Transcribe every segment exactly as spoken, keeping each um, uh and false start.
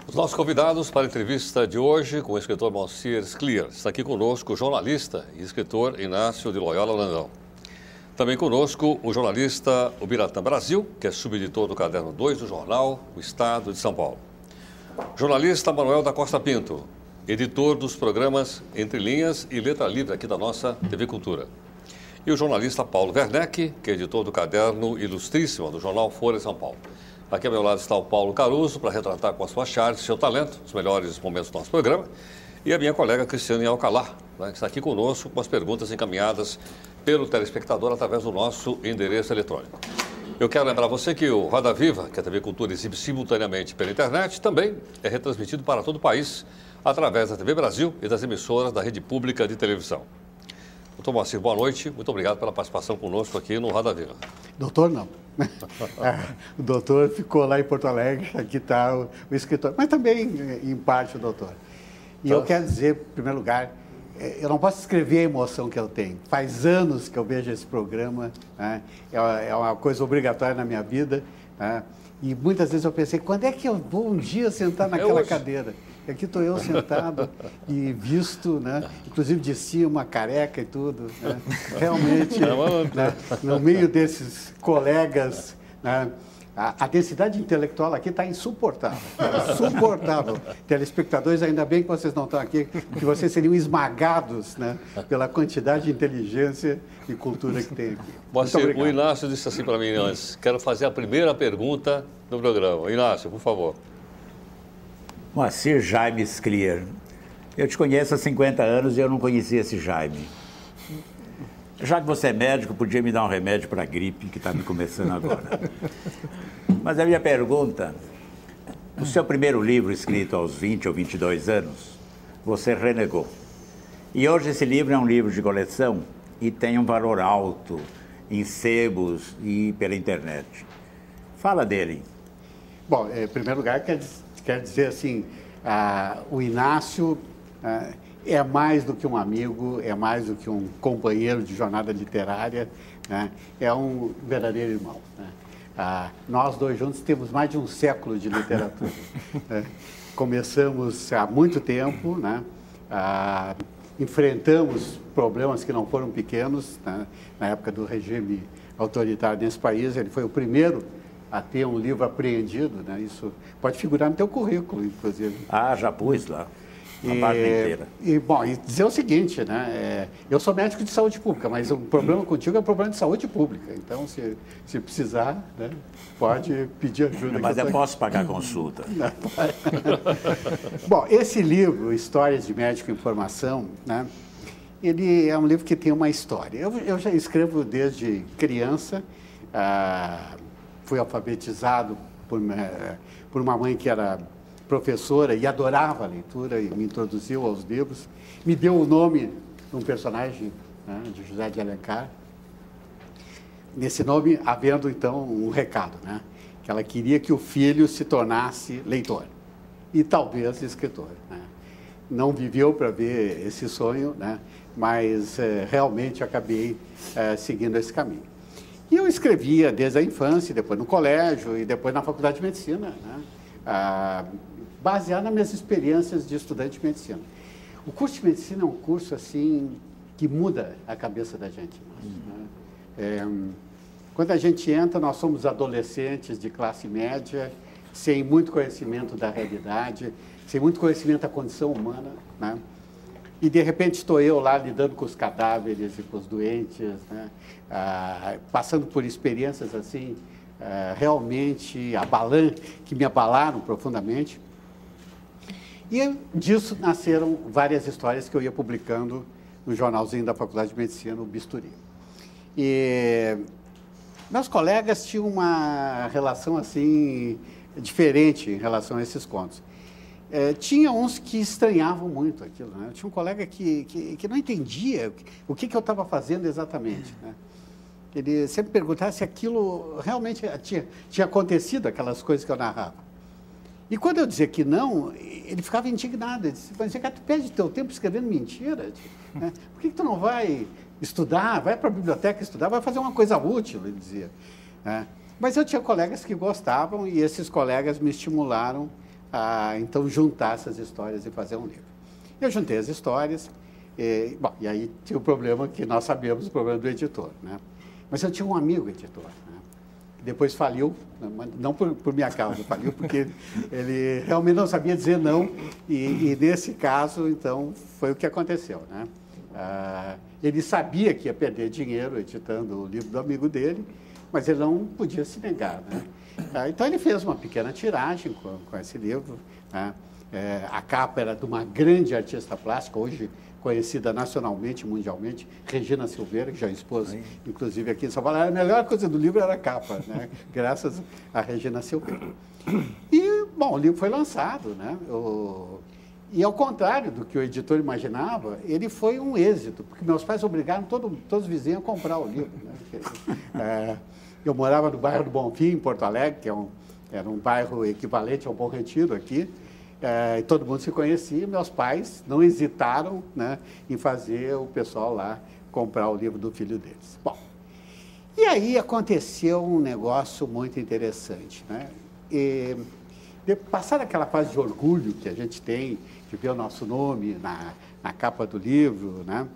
Os nossos convidados para a entrevista de hoje com o escritor Moacir Scliar. Está aqui conosco o jornalista e escritor Inácio de Loyola Landão. Também conosco o jornalista Ubiratã Brasil, que é subeditor do Caderno dois do jornal O Estado de São Paulo. Jornalista Manuel da Costa Pinto, editor dos programas Entre Linhas e Letra Livre aqui da nossa T V Cultura. E o jornalista Paulo Werneck, que é editor do Caderno Ilustríssimo do jornal Folha de São Paulo. Aqui ao meu lado está o Paulo Caruso, para retratar com a sua charge, seu talento, os melhores momentos do nosso programa. E a minha colega Cristiane Alcalá, né, que está aqui conosco com as perguntas encaminhadas pelo telespectador através do nosso endereço eletrônico. Eu quero lembrar você que o Roda Viva, que a T V Cultura exibe simultaneamente pela internet, também é retransmitido para todo o país através da T V Brasil e das emissoras da rede pública de televisão. Doutor Moacir, boa noite. Muito obrigado pela participação conosco aqui no Roda Viva. Doutor, não. O doutor ficou lá em Porto Alegre, aqui está o, o escritor, mas também, em parte, o doutor. E tá. Eu quero dizer, em primeiro lugar, eu não posso descrever a emoção que eu tenho. Faz anos que eu vejo esse programa, né? é, é uma coisa obrigatória na minha vida, né? E muitas vezes eu pensei, quando é que eu vou um dia sentar naquela é cadeira? E aqui estou eu sentado e visto, né? Inclusive de cima, careca e tudo. Né? Realmente, né? No meio desses colegas, né? a, a densidade intelectual aqui está insuportável. Insuportável. Telespectadores, ainda bem que vocês não estão aqui, que vocês seriam esmagados, né? Pela quantidade de inteligência e cultura que tem aqui. Mas o Inácio disse assim para mim antes, quero fazer a primeira pergunta do programa. Inácio, por favor. Moacir Jaime Scliar, eu te conheço há cinquenta anos e eu não conhecia esse Jaime. Já que você é médico, podia me dar um remédio para a gripe que está me começando agora. Mas a minha pergunta, o seu primeiro livro escrito aos vinte ou vinte e dois anos, você renegou. E hoje esse livro é um livro de coleção e tem um valor alto em sebos e pela internet. Fala dele. Bom, em primeiro lugar, quer dizer... Quer dizer assim, ah, o Inácio ah, é mais do que um amigo, é mais do que um companheiro de jornada literária, né? É um verdadeiro irmão. Né? Ah, nós dois juntos temos mais de um século de literatura. Né? Começamos há muito tempo, né? ah, enfrentamos problemas que não foram pequenos, né? Na época do regime autoritário nesse país. Ele foi o primeiro a ter um livro apreendido, né? Isso pode figurar no teu currículo, inclusive. Ah, já pus lá, a e, página inteira. E, bom, e dizer o seguinte, né? É, eu sou médico de saúde pública, mas o problema contigo é um problema de saúde pública. Então, se, se precisar, né, pode pedir ajuda. Mas eu, eu posso pagar a consulta. Não, bom, esse livro, Histórias de Médico em Formação, né? Ele é um livro que tem uma história. Eu, eu já escrevo desde criança, ah, fui alfabetizado por, por uma mãe que era professora e adorava a leitura e me introduziu aos livros. Me deu o nome de um personagem, né, de José de Alencar. Nesse nome, havendo, então, um recado, né, que ela queria que o filho se tornasse leitor e talvez escritor. Né. Não viveu para ver esse sonho, né, mas é, realmente acabei é, seguindo esse caminho. E eu escrevia desde a infância, depois no colégio e depois na faculdade de medicina, né? ah, baseado nas minhas experiências de estudante de medicina. O curso de medicina é um curso assim que muda a cabeça da gente. Né? É, quando a gente entra, nós somos adolescentes de classe média, sem muito conhecimento da realidade, sem muito conhecimento da condição humana, né? E, de repente, estou eu lá lidando com os cadáveres e com os doentes, né? ah, passando por experiências assim, ah, realmente abalan, que me abalaram profundamente. E disso nasceram várias histórias que eu ia publicando no jornalzinho da Faculdade de Medicina, o Bisturi. E meus colegas tinham uma relação assim diferente em relação a esses contos. É, tinha uns que estranhavam muito aquilo, né? Tinha um colega que, que, que não entendia o que, que eu estava fazendo exatamente, né? Ele sempre perguntava se aquilo realmente tinha, tinha acontecido, aquelas coisas que eu narrava. E quando eu dizia que não, ele ficava indignado. Ele dizia, cara, tu perde teu tempo escrevendo mentira, né? Por que, que tu não vai estudar, vai para a biblioteca estudar, vai fazer uma coisa útil, ele dizia, né? Mas eu tinha colegas que gostavam e esses colegas me estimularam a, então, juntar essas histórias e fazer um livro. Eu juntei as histórias, e, bom, e aí tinha o problema que nós sabemos, o problema do editor, né? Mas eu tinha um amigo editor, né? Que depois faliu, não por, por minha causa, faliu porque ele realmente não sabia dizer não, e, e nesse caso, então, foi o que aconteceu, né? Ah, ele sabia que ia perder dinheiro editando o livro do amigo dele, mas ele não podia se negar, né? Ah, então ele fez uma pequena tiragem com, com esse livro, né? É, a capa era de uma grande artista plástica, hoje conhecida nacionalmente, mundialmente, Regina Silveira, que já expôs, Sim. inclusive aqui em São Paulo. A melhor coisa do livro era a capa, né? Graças a Regina Silveira. E, bom, o livro foi lançado, né? O... E, ao contrário do que o editor imaginava, ele foi um êxito, porque meus pais obrigaram todo, todos os vizinhos a comprar o livro, né? É, eu morava no bairro do Bonfim, em Porto Alegre, que é um, era um bairro equivalente ao Bom Retiro aqui, é, e todo mundo se conhecia. Meus pais não hesitaram, né, em fazer o pessoal lá comprar o livro do filho deles. Bom, e aí aconteceu um negócio muito interessante, né? E, de, passada aquela fase de orgulho que a gente tem de ver o nosso nome na, na capa do livro, né?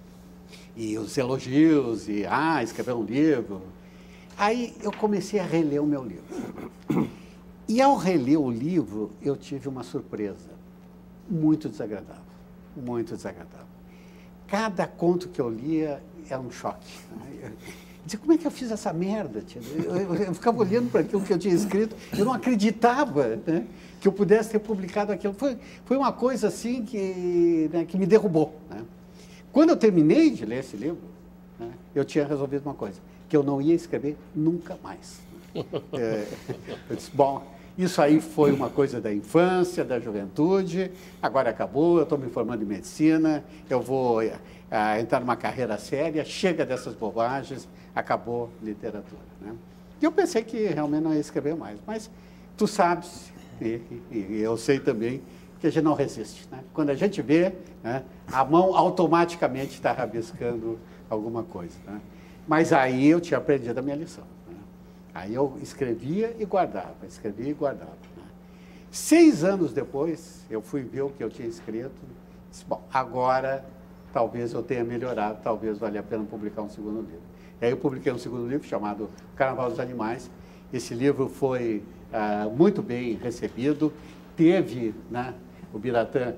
E os elogios, e ah, escrever um livro. Aí eu comecei a reler o meu livro. E ao reler o livro, eu tive uma surpresa muito desagradável, muito desagradável. Cada conto que eu lia era um choque. Né? Eu dizia, como é que eu fiz essa merda, tia? Eu, eu, eu ficava olhando para aquilo que eu tinha escrito, eu não acreditava, né, que eu pudesse ter publicado aquilo. Foi, foi uma coisa assim que, né, que me derrubou. Né? Quando eu terminei de ler esse livro, né, eu tinha resolvido uma coisa, que eu não ia escrever nunca mais. É, eu disse, bom, isso aí foi uma coisa da infância, da juventude, agora acabou, eu estou me formando em medicina, eu vou ah, entrar numa carreira séria, chega dessas bobagens, acabou literatura. Né? E eu pensei que realmente não ia escrever mais, mas tu sabes, e, e, e eu sei também, que a gente não resiste. Né? Quando a gente vê, né, a mão automaticamente está rabiscando alguma coisa. Né? Mas aí eu tinha aprendido a minha lição. Né? Aí eu escrevia e guardava, escrevia e guardava. Né? Seis anos depois, eu fui ver o que eu tinha escrito, disse, bom, agora talvez eu tenha melhorado, talvez valha a pena publicar um segundo livro. E aí eu publiquei um segundo livro chamado Carnaval dos Animais. Esse livro foi ah, muito bem recebido, teve, né, o Biratã,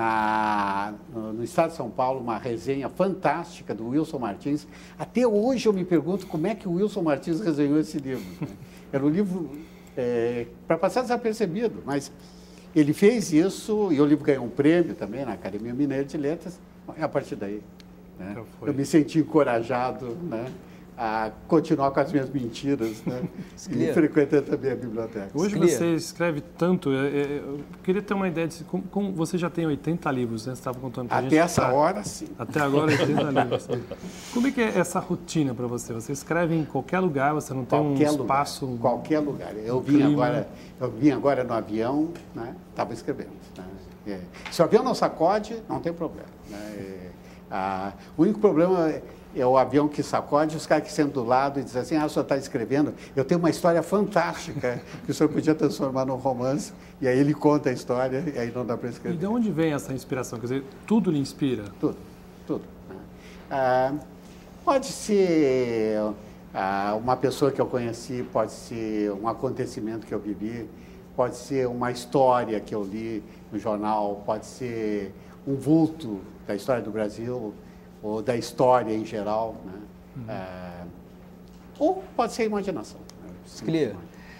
Na, no, no estado de São Paulo, uma resenha fantástica do Wilson Martins. Até hoje eu me pergunto como é que o Wilson Martins resenhou esse livro. Né? Era um livro é, para passar desapercebido, mas ele fez isso e o livro ganhou um prêmio também na Academia Mineira de Letras. E a partir daí, né, eu me senti encorajado, né, a continuar com as minhas mentiras, né? E frequentando também a biblioteca. Hoje você escreve tanto, eu queria ter uma ideia de como, como você já tem oitenta livros, né? Você estava contando pra Até gente. essa tá, hora, sim. Até agora, oitenta livros. Como é que é essa rotina para você? Você escreve em qualquer lugar, você não tem qualquer um espaço... Lugar, qualquer lugar. Eu um vim, agora, eu vim agora no avião, né? Estava escrevendo. Né? É. Se o avião não sacode, não tem problema. Né? É, a, o único problema é, é o avião que sacode, os caras que sentam do lado e dizem assim, ah, o senhor está escrevendo, eu tenho uma história fantástica que o senhor podia transformar num romance, e aí ele conta a história e aí não dá para escrever. E de onde vem essa inspiração? Quer dizer, tudo lhe inspira? Tudo, tudo. Né? Ah, pode ser ah, uma pessoa que eu conheci, pode ser um acontecimento que eu vivi, pode ser uma história que eu li no jornal, pode ser um vulto da história do Brasil, ou da história em geral, né? Uhum. É, ou pode ser imaginação. Né? Sclier,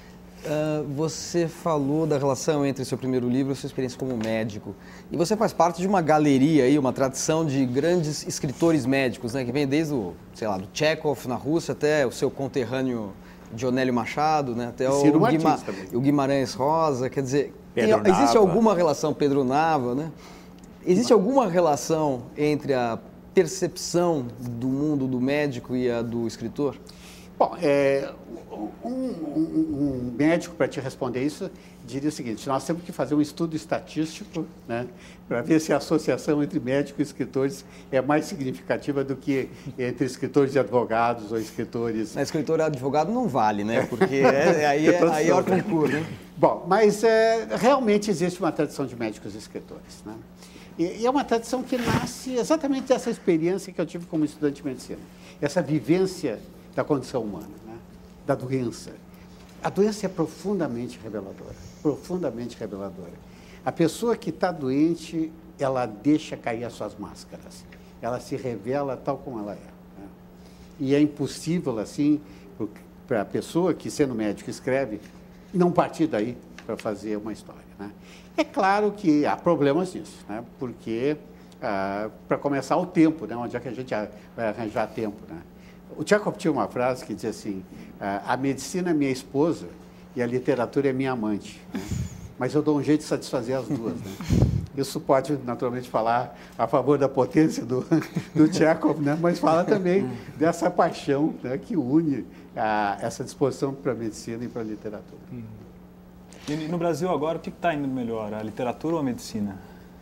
uh, você falou da relação entre seu primeiro livro e sua experiência como médico. E você faz parte de uma galeria, aí, uma tradição de grandes escritores médicos, né? Que vem desde o, sei lá, do Chekhov na Rússia até o seu conterrâneo Dionélio Machado, né? Até o, Guima, o Guimarães Rosa. Quer dizer, tem, existe alguma relação, Pedro Nava, né? Existe alguma relação entre a percepção do mundo do médico e a do escritor? Bom, é, um, um, um médico, para te responder isso, diria o seguinte, nós temos que fazer um estudo estatístico, né, para ver se a associação entre médicos e escritores é mais significativa do que entre escritores e advogados ou escritores... Mas escritor e advogado não vale, né? Porque é, aí, é, aí é o concurso, né? Bom, mas é, realmente existe uma tradição de médicos escritores, né? E, e é uma tradição que nasce exatamente dessa experiência que eu tive como estudante de medicina, essa vivência da condição humana, né? Da doença. A doença é profundamente reveladora, profundamente reveladora. A pessoa que está doente, ela deixa cair as suas máscaras, ela se revela tal como ela é, né? E é impossível, assim, para a pessoa que, sendo médico, escreve, não partir daí para fazer uma história, né? É claro que há problemas nisso, né? Porque, ah, para começar, o tempo, né? Onde é que a gente vai arranjar tempo, né? O Chekhov tinha uma frase que dizia assim, ah, a medicina é minha esposa e a literatura é minha amante, né? Mas eu dou um jeito de satisfazer as duas, né? Isso pode, naturalmente, falar a favor da potência do, do Chekhov, né? Mas fala também dessa paixão, né? Que une a, essa disposição para a medicina e para a literatura. E no Brasil agora, o que está indo melhor, a literatura ou a medicina?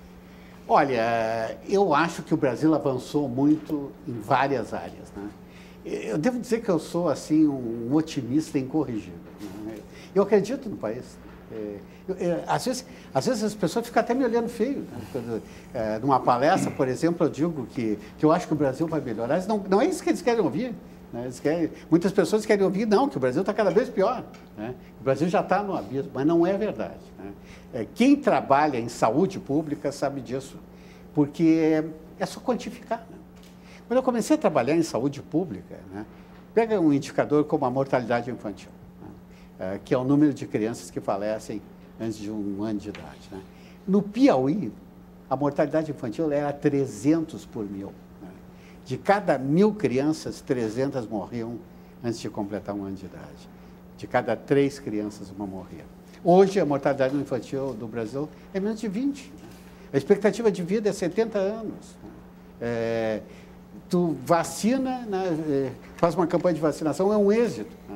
Olha, eu acho que o Brasil avançou muito em várias áreas, né? Eu devo dizer que eu sou, assim, um otimista incorrigível, né? Eu acredito no país. É, eu, é, às, vezes, às vezes as pessoas ficam até me olhando feio, né? Quando, é, numa palestra, por exemplo, eu digo que, que eu acho que o Brasil vai melhorar. Não, não é isso que eles querem ouvir, né? Eles querem, muitas pessoas querem ouvir, não, que o Brasil está cada vez pior, né? O Brasil já está no abismo, mas não é verdade, né? É, quem trabalha em saúde pública sabe disso, porque é só quantificar, né? Quando eu comecei a trabalhar em saúde pública, né, pega um indicador como a mortalidade infantil, né, é, que é o número de crianças que falecem antes de um ano de idade, né? No Piauí, a mortalidade infantil era trezentos por mil, né? De cada mil crianças, trezentas morriam antes de completar um ano de idade. De cada três crianças, uma morria. Hoje, a mortalidade infantil do Brasil é menos de vinte. Né? A expectativa de vida é setenta anos. Né? É, tu vacina, né, faz uma campanha de vacinação, é um êxito, né?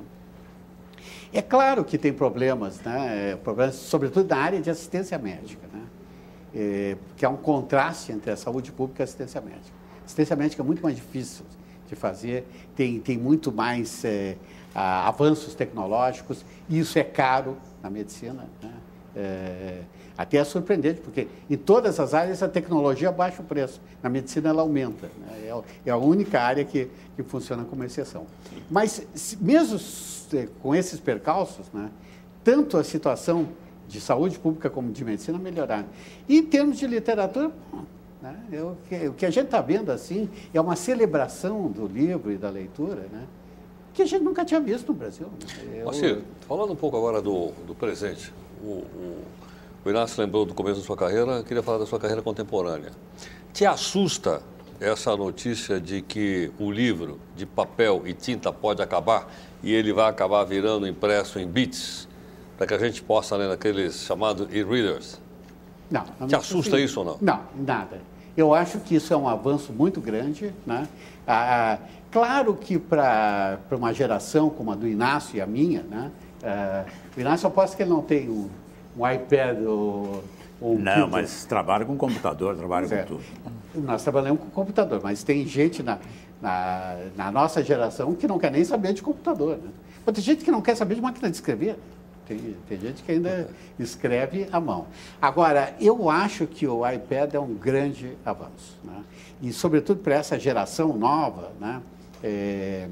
É claro que tem problemas, né, problemas sobretudo na área de assistência médica, né, é, que há um contraste entre a saúde pública e a assistência médica. A assistência médica é muito mais difícil de fazer, tem, tem muito mais é, a, avanços tecnológicos, e isso é caro na medicina, né? É, até é surpreendente, porque em todas as áreas a tecnologia baixa o preço, na medicina ela aumenta, né? É, é a única área que, que funciona como exceção. Mas se, mesmo com esses percalços, né, tanto a situação de saúde pública como de medicina melhoraram. E em termos de literatura, né, é o, que, o que a gente está vendo assim é uma celebração do livro e da leitura, né, que a gente nunca tinha visto no Brasil. Né? Eu... Marcelo, falando um pouco agora do, do presente, o, o, o Inácio lembrou do começo da sua carreira, queria falar da sua carreira contemporânea. Te assusta essa notícia de que o livro de papel e tinta pode acabar e ele vai acabar virando impresso em bits, para que a gente possa ler naqueles chamados e-readers? Não. não Te assusta assim, isso ou não? Não, nada. Eu acho que isso é um avanço muito grande, né? Ah, claro que para uma geração como a do Inácio e a minha, né? Ah, o Inácio, eu aposto que ele não tem um, um iPad ou, ou um Não, Kindle. mas trabalha com computador, trabalha É. com tudo. Nós trabalhamos com computador, mas tem gente na, na, na nossa geração que não quer nem saber de computador, né? Mas tem gente que não quer saber de máquina de escrever. Tem, tem gente que ainda escreve à mão. Agora, eu acho que o iPad é um grande avanço, né? E, sobretudo, para essa geração nova, né? É,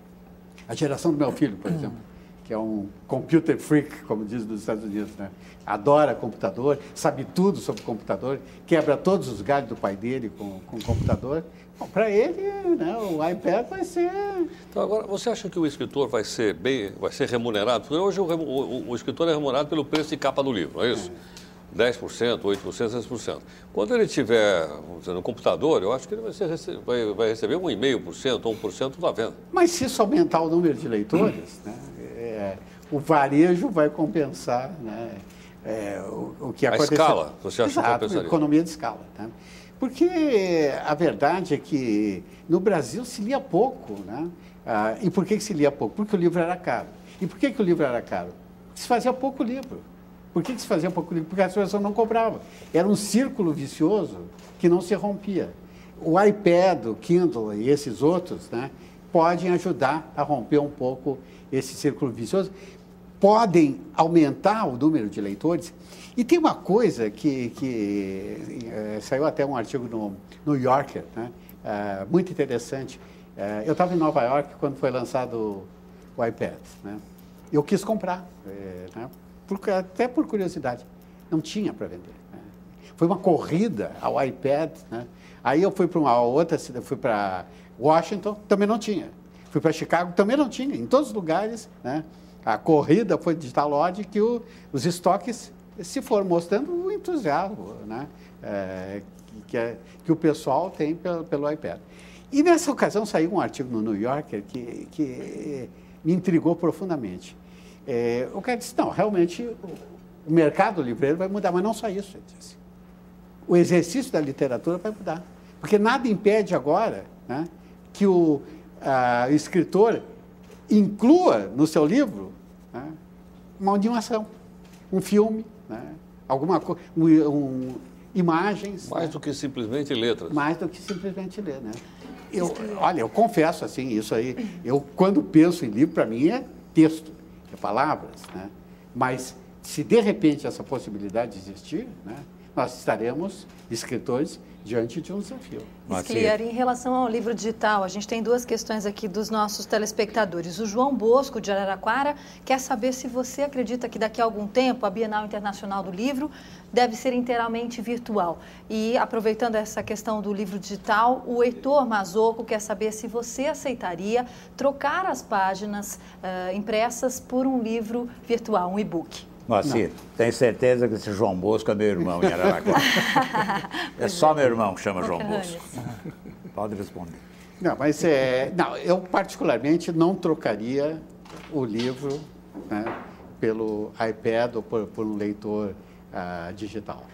a geração do meu filho, por exemplo, que é um computer freak, como diz nos Estados Unidos, né? Adora computador, sabe tudo sobre computador, quebra todos os galhos do pai dele com, com computador. Para ele, né, o iPad vai ser... Então, agora, você acha que o escritor vai ser bem, vai ser remunerado? Porque hoje o, o, o escritor é remunerado pelo preço de capa do livro, não é isso? É. dez por cento, oito por cento, seis por cento. Quando ele tiver, vamos dizer, no computador, eu acho que ele vai, ser, vai, vai receber um vírgula cinco por cento ou um por cento da venda. Mas se isso aumentar o número de leitores, né, é, o varejo vai compensar, né, é, o, o que aconteceu. A escala, você acha Exato, que compensaria? Economia de escala, né? Porque a verdade é que no Brasil se lia pouco, né? Ah, e por que, que se lia pouco? Porque o livro era caro. E por que, que o livro era caro? Porque se fazia pouco livro. Por que, que se fazia pouco livro? Porque as pessoas não compravam. Era um círculo vicioso que não se rompia. O iPad, o Kindle e esses outros, né, podem ajudar a romper um pouco esse círculo vicioso, podem aumentar o número de leitores. E tem uma coisa que, que é, saiu até um artigo no New Yorker, né? É, muito interessante. É, eu estava em Nova York quando foi lançado o iPad, né? Eu quis comprar, é, né? por, até por curiosidade. Não tinha para vender. Né? Foi uma corrida ao iPad, né? Aí eu fui para uma outra cidade, fui para Washington, também não tinha. Fui para Chicago, também não tinha. Em todos os lugares, né? A corrida foi de tal ordem que o, os estoques se foram mostrando o entusiasmo, né? É, que, é, que o pessoal tem pelo, pelo iPad. E nessa ocasião saiu um artigo no New Yorker que, que me intrigou profundamente. É, o cara disse, não, realmente o, o mercado livreiro vai mudar, mas não só isso, ele disse. O exercício da literatura vai mudar. Porque nada impede agora, né, que o a, escritor inclua no seu livro, né, uma animação, um filme, né, alguma coisa, um, um, imagens. Mais né, do que simplesmente letras. Mais do que simplesmente ler, né? Eu, olha, eu confesso assim, isso aí, eu quando penso em livro, para mim é texto, é palavras, né? Mas se de repente essa possibilidade existir, né, nós estaremos, escritores, diante de um desafio. Scliar, em relação ao livro digital, a gente tem duas questões aqui dos nossos telespectadores. O João Bosco, de Araraquara, quer saber se você acredita que daqui a algum tempo a Bienal Internacional do Livro deve ser inteiramente virtual. E, aproveitando essa questão do livro digital, o Heitor Mazzocco quer saber se você aceitaria trocar as páginas uh, impressas por um livro virtual, um e-book. Moacir, tenho certeza que esse João Bosco é meu irmão em Araraquara. É só meu irmão que chama João Bosco. Pode responder. Não, mas é, não, eu particularmente não trocaria o livro, né, pelo iPad ou por, por um leitor uh, digital.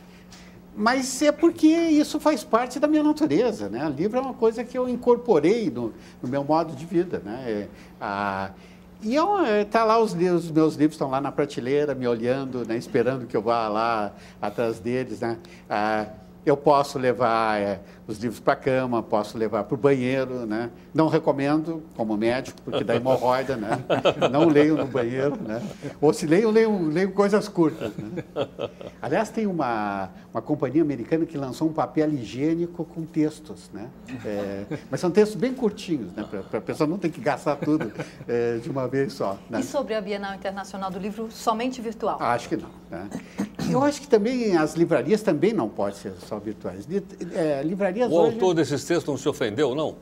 Mas é porque isso faz parte da minha natureza, né? O livro é uma coisa que eu incorporei no, no meu modo de vida, né? É, a, E eu, tá lá os, livros, os meus livros estão lá na prateleira, me olhando, né, esperando que eu vá lá atrás deles, né? Ah, eu posso levar é, os livros para a cama, posso levar para o banheiro, né? Não recomendo como médico, porque dá hemorroida, né? Não leio no banheiro, né? Ou se leio, leio, leio coisas curtas, né? Aliás, tem uma, uma companhia americana que lançou um papel higiênico com textos, né? É, mas são textos bem curtinhos, né? Para a pessoa não ter que gastar tudo é, de uma vez só. Né? E sobre a Bienal Internacional do Livro, somente virtual? Acho que não. Né? Eu acho que também as livrarias também não podem ser só virtuais. É, livrarias o hoje... autor desses textos não se ofendeu, não?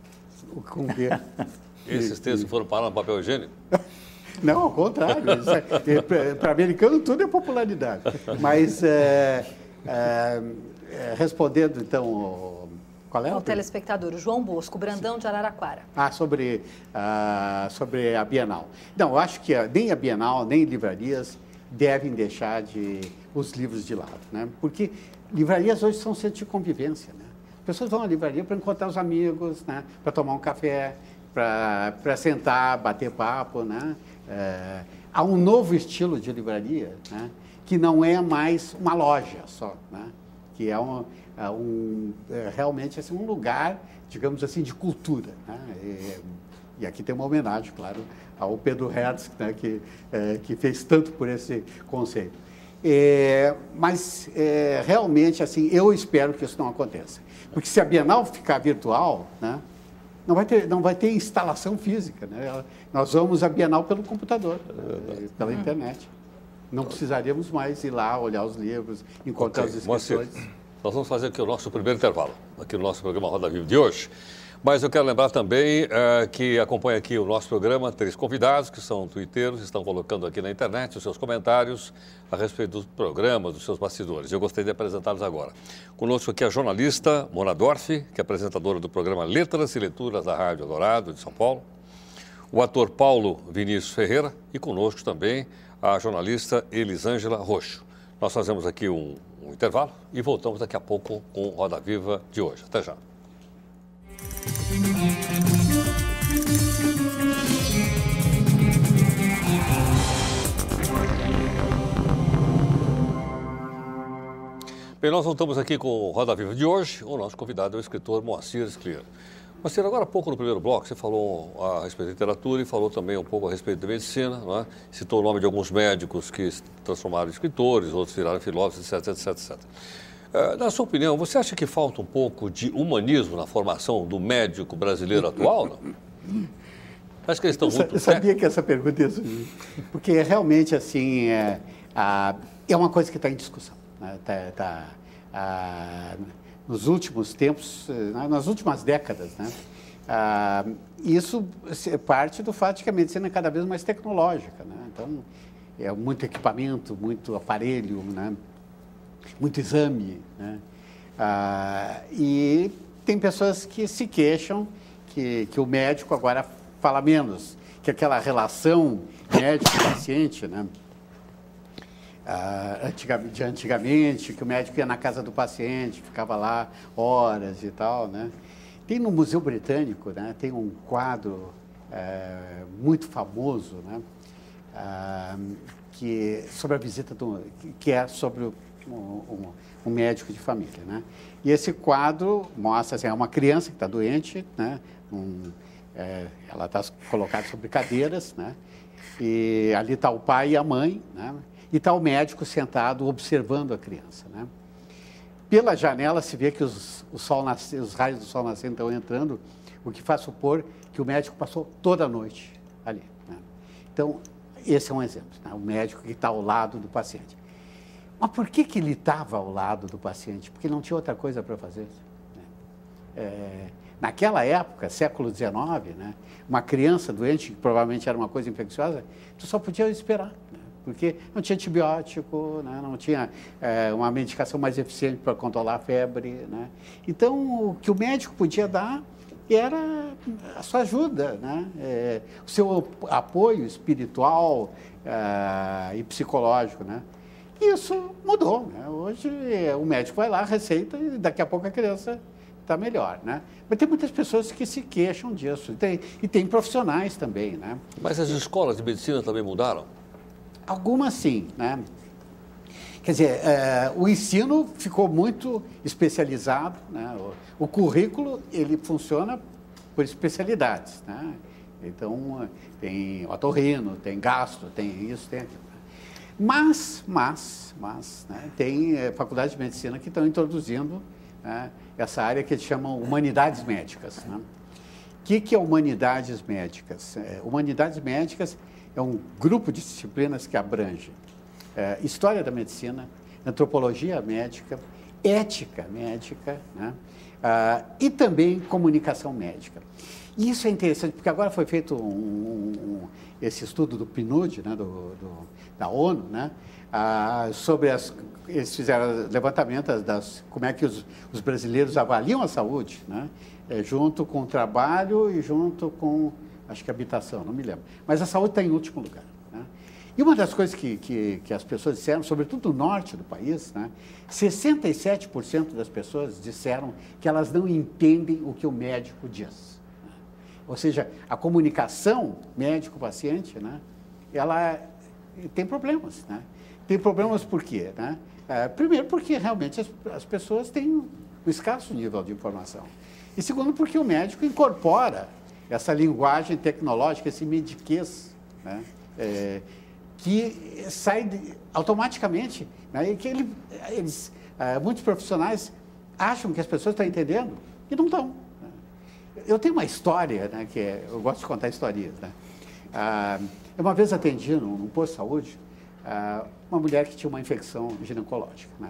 Com o quê? Esses textos foram parar no papel higiênico? Não, ao contrário. É, para americano tudo é popularidade. Mas, é, é, é, respondendo então... Qual é o telespectador, o João Bosco, Brandão de Araraquara. Ah, sobre, ah, sobre a Bienal. Não, eu acho que nem a Bienal, nem livrarias devem deixar de, os livros de lado, né? Porque livrarias hoje são centros de convivência, né? As pessoas vão à livraria para encontrar os amigos, né? Para tomar um café, para sentar, bater papo, né? É, há um novo estilo de livraria, né? Que não é mais uma loja só, né? Que é um, é um é realmente assim, um lugar, digamos assim, de cultura, né? E, e aqui tem uma homenagem, claro, ao Pedro Hertz, né, que, é, que fez tanto por esse conceito. É, mas, é, realmente, assim, eu espero que isso não aconteça. Porque se a Bienal ficar virtual, né, não vai ter, não vai ter instalação física. Né? Nós vamos à Bienal pelo computador, é, pela internet. Não precisaríamos mais ir lá, olhar os livros, encontrar okay. os escritores. Moacir, nós vamos fazer aqui o nosso primeiro intervalo, aqui no nosso programa Roda Viva de hoje. Mas eu quero lembrar também uh, que acompanha aqui o nosso programa, três convidados que são twitteiros, estão colocando aqui na internet os seus comentários a respeito do programa, dos seus bastidores. Eu gostaria de apresentá-los agora. Conosco aqui a jornalista Mona Dorf, que é apresentadora do programa Letras e Leituras da Rádio Eldorado de São Paulo. O ator Paulo Vinícius Ferreira e conosco também a jornalista Elisângela Roxo. Nós fazemos aqui um, um intervalo e voltamos daqui a pouco com o Roda Viva de hoje. Até já. Bem, nós voltamos aqui com o Roda Viva de hoje. O nosso convidado é o escritor Moacir Scliar. Marcelo, agora há pouco no primeiro bloco você falou a respeito da literatura e falou também um pouco a respeito da medicina, não é? Citou o nome de alguns médicos que se transformaram em escritores, outros viraram filósofos, etc, etc, etcétera. Uh, na sua opinião, você acha que falta um pouco de humanismo na formação do médico brasileiro atual? Não? Acho que eles estão eu, muito... Eu sabia que essa pergunta ia surgir, porque realmente, assim, é, a, é uma coisa que está em discussão. Né? Tá, tá, a, nos últimos tempos, nas últimas décadas, né? Ah, isso parte do fato de que a medicina é cada vez mais tecnológica, né? Então, é muito equipamento, muito aparelho, né? Muito exame, né? Ah, e tem pessoas que se queixam que, que o médico agora fala menos, que aquela relação médico-paciente, né? Ah, antigamente, de antigamente, que o médico ia na casa do paciente, ficava lá horas e tal, né? Tem no Museu Britânico, né? Tem um quadro é, muito famoso, né? Ah, que sobre a visita do, que é sobre o, um, um médico de família, né? E esse quadro mostra assim, é uma criança que está doente, né? Um, é, ela está colocada sobre cadeiras, né? E ali está o pai e a mãe, né? E está o médico sentado observando a criança, né? Pela janela se vê que os, o sol nasce, os raios do sol nascendo estão entrando, o que faz supor que o médico passou toda a noite ali, né? Então, esse é um exemplo, né? O médico que está ao lado do paciente. Mas por que, que ele estava ao lado do paciente? Porque não tinha outra coisa para fazer, né? É, naquela época, século dezenove, né? Uma criança doente, que provavelmente era uma coisa infecciosa, tu só podia esperar, né? Porque não tinha antibiótico, né? Não tinha é, uma medicação mais eficiente para controlar a febre, né? Então, o que o médico podia dar era a sua ajuda, né? É, o seu apoio espiritual é, e psicológico, né? E isso mudou, né? Hoje o médico vai lá, receita e daqui a pouco a criança está melhor, né? Mas tem muitas pessoas que se queixam disso e tem, e tem profissionais também, né? Mas as escolas de medicina também mudaram? Algumas sim, né? Quer dizer, é, o ensino ficou muito especializado, né? O, o currículo, ele funciona por especialidades, né? Então, tem otorrino, tem gastro, tem isso, tem aquilo. Mas, mas, mas, né? Tem é, faculdades de medicina que estão introduzindo, né, essa área que eles chamam humanidades médicas, né? O que, que é humanidades médicas? É, humanidades médicas é um grupo de disciplinas que abrange é, história da medicina, antropologia médica, ética médica, né? Ah, e também comunicação médica. E isso é interessante, porque agora foi feito um, um, um, esse estudo do P N U D, né? do, do, da ONU, né? Ah, sobre as... Eles fizeram levantamento das, como é que os, os brasileiros avaliam a saúde, né? É, junto com o trabalho e junto com... acho que habitação, não me lembro. Mas a saúde está em último lugar, né? E uma das coisas que, que, que as pessoas disseram, sobretudo no norte do país, né, sessenta e sete por cento das pessoas disseram que elas não entendem o que o médico diz, né? Ou seja, a comunicação médico-paciente, né, ela tem problemas, né? Tem problemas por quê, né? É, primeiro, porque realmente as, as pessoas têm um escasso nível de informação. E segundo, porque o médico incorpora essa linguagem tecnológica, esse mediquês, né? É, que sai de, automaticamente, né? E que ele, eles, é, muitos profissionais acham que as pessoas estão entendendo e não estão, né? Eu tenho uma história, né, que é, eu gosto de contar histórias, né? Ah, eu uma vez atendi num, num posto de saúde ah, uma mulher que tinha uma infecção ginecológica, né?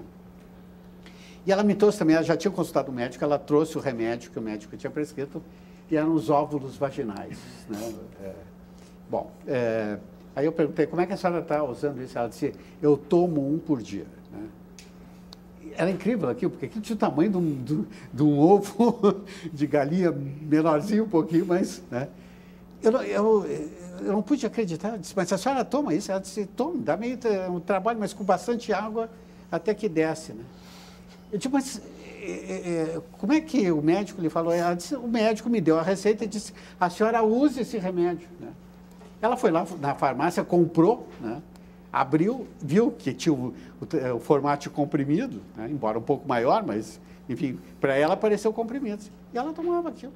E ela me trouxe também, ela já tinha consultado o médico, ela trouxe o remédio que o médico tinha prescrito, e eram os óvulos vaginais, né? É, bom, é, aí eu perguntei, como é que a senhora está usando isso? Ela disse, eu tomo um por dia, né? Era incrível aquilo, porque aquilo tinha o tamanho de um, de, de um ovo de galinha menorzinho um pouquinho, mas, né? Eu, eu, eu não pude acreditar, eu disse, mas a senhora toma isso? Ela disse, toma, dá meio um trabalho, mas com bastante água até que desce, né? Eu disse, mas é, é, como é que o médico lhe falou? Ela disse, o médico me deu a receita e disse, a senhora use esse remédio, né? Ela foi lá na farmácia, comprou, né? Abriu, viu que tinha o, o, o formato de comprimido, né? Embora um pouco maior, mas, enfim, para ela apareceu comprimido. E ela tomava aquilo.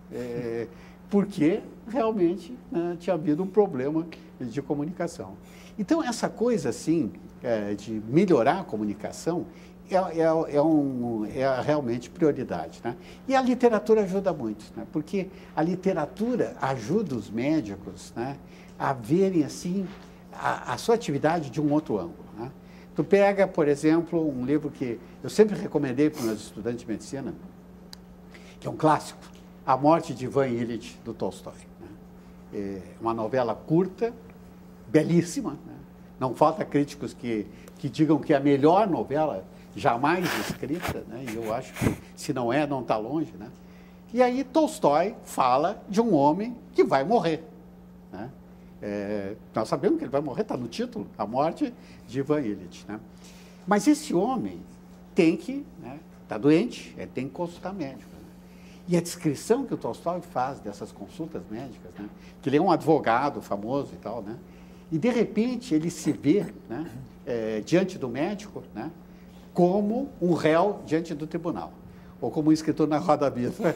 É, porque realmente, né, tinha havido um problema de comunicação. Então, essa coisa assim, é, de melhorar a comunicação é, é, é, um, é realmente prioridade, né? E a literatura ajuda muito, né? Porque a literatura ajuda os médicos, né, a verem assim a, a sua atividade de um outro ângulo, né? Tu pega, por exemplo, um livro que eu sempre recomendei para os meus estudantes de medicina, que é um clássico, A Morte de Ivan Ilitch, do Tolstói. Né? É uma novela curta, belíssima, né? Não falta críticos que, que digam que é a melhor novela jamais escrita, né? E eu acho que, se não é, não está longe, né? E aí Tolstói fala de um homem que vai morrer, né? É, nós sabemos que ele vai morrer, está no título, A Morte de Ivan Ilitch, né? Mas esse homem tem que, né, está doente, ele tem que consultar médico. Né? E a descrição que o Tolstói faz dessas consultas médicas, né, que ele é um advogado famoso e tal, né? E de repente ele se vê, né, é, diante do médico, né, como um réu diante do tribunal, ou como um escritor na roda viva.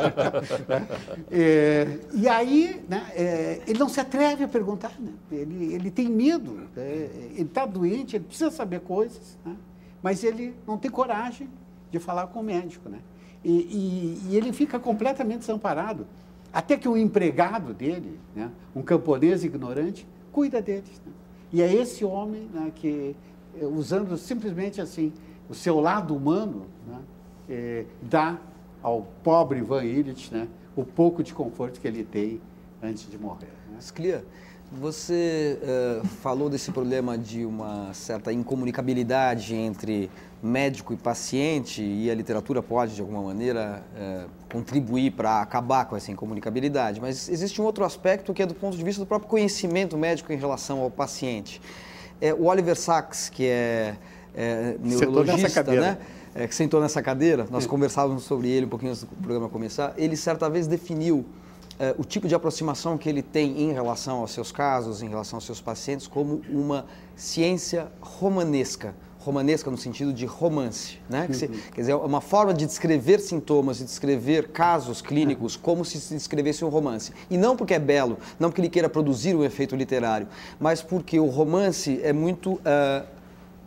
é, e aí, né, é, ele não se atreve a perguntar, né? ele, ele tem medo, é, ele está doente, ele precisa saber coisas, né? Mas ele não tem coragem de falar com o médico, né? E, e, e ele fica completamente desamparado, até que um empregado dele, né, um camponês ignorante, cuida deles. Né? E é esse homem, né, que, usando simplesmente assim o seu lado humano, né, é, dá ao pobre Ivan Ilitch, né, o pouco de conforto que ele tem antes de morrer. Né? Scliar, você uh, falou desse problema de uma certa incomunicabilidade entre médico e paciente, e a literatura pode, de alguma maneira, uh, contribuir para acabar com essa incomunicabilidade, mas existe um outro aspecto que é do ponto de vista do próprio conhecimento médico em relação ao paciente. É, o Oliver Sacks, que é, é neurologista, né? É, que sentou nessa cadeira, nós conversávamos sobre ele um pouquinho antes do programa começar, ele certa vez definiu Uh, o tipo de aproximação que ele tem em relação aos seus casos, em relação aos seus pacientes, como uma ciência romanesca. Romanesca no sentido de romance, né? Uhum. Quer dizer, é uma forma de descrever sintomas, de descrever casos clínicos como se se descrevesse um romance. E não porque é belo, não porque ele queira produzir um efeito literário, mas porque o romance é muito... Uh,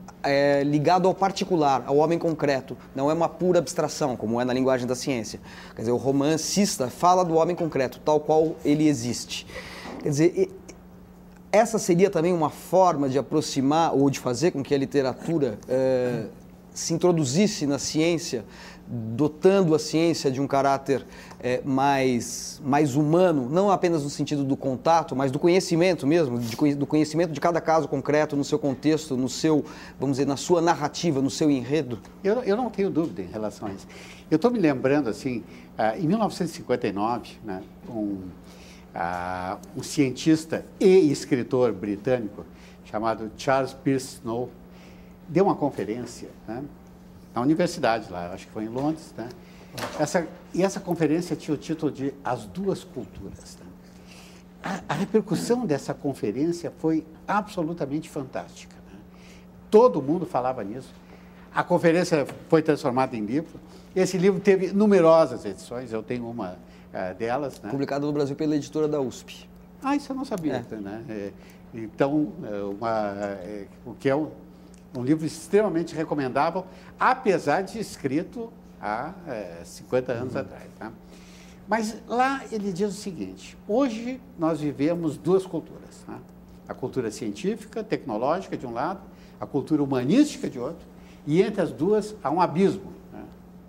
É ligado ao particular, ao homem concreto, não é uma pura abstração, como é na linguagem da ciência. Quer dizer, o romancista fala do homem concreto, tal qual ele existe. Quer dizer, essa seria também uma forma de aproximar ou de fazer com que a literatura é, se introduzisse na ciência, dotando a ciência de um caráter é, mais, mais humano, não apenas no sentido do contato, mas do conhecimento mesmo, de, do conhecimento de cada caso concreto, no seu contexto, no seu, vamos dizer, na sua narrativa, no seu enredo? Eu, eu não tenho dúvida em relação a isso. Eu estou me lembrando, assim, uh, em mil novecentos e cinquenta e nove, né, um, uh, um cientista e escritor britânico chamado Charles Peirce Snow deu uma conferência, né, na universidade lá, acho que foi em Londres, né? Essa, e essa conferência tinha o título de As Duas Culturas. Né? A, a repercussão dessa conferência foi absolutamente fantástica. Né? Todo mundo falava nisso. A conferência foi transformada em livro. Esse livro teve numerosas edições, eu tenho uma uh, delas. Né? Publicado no Brasil pela editora da U S P. Ah, isso eu não sabia. É. Né? É, então, uma, é, o que é um, um livro extremamente recomendável, apesar de escrito há é, cinquenta anos uhum. atrás. Tá? Mas lá ele diz o seguinte: hoje nós vivemos duas culturas. Tá? A cultura científica, tecnológica de um lado, a cultura humanística de outro, e entre as duas há um abismo. Né?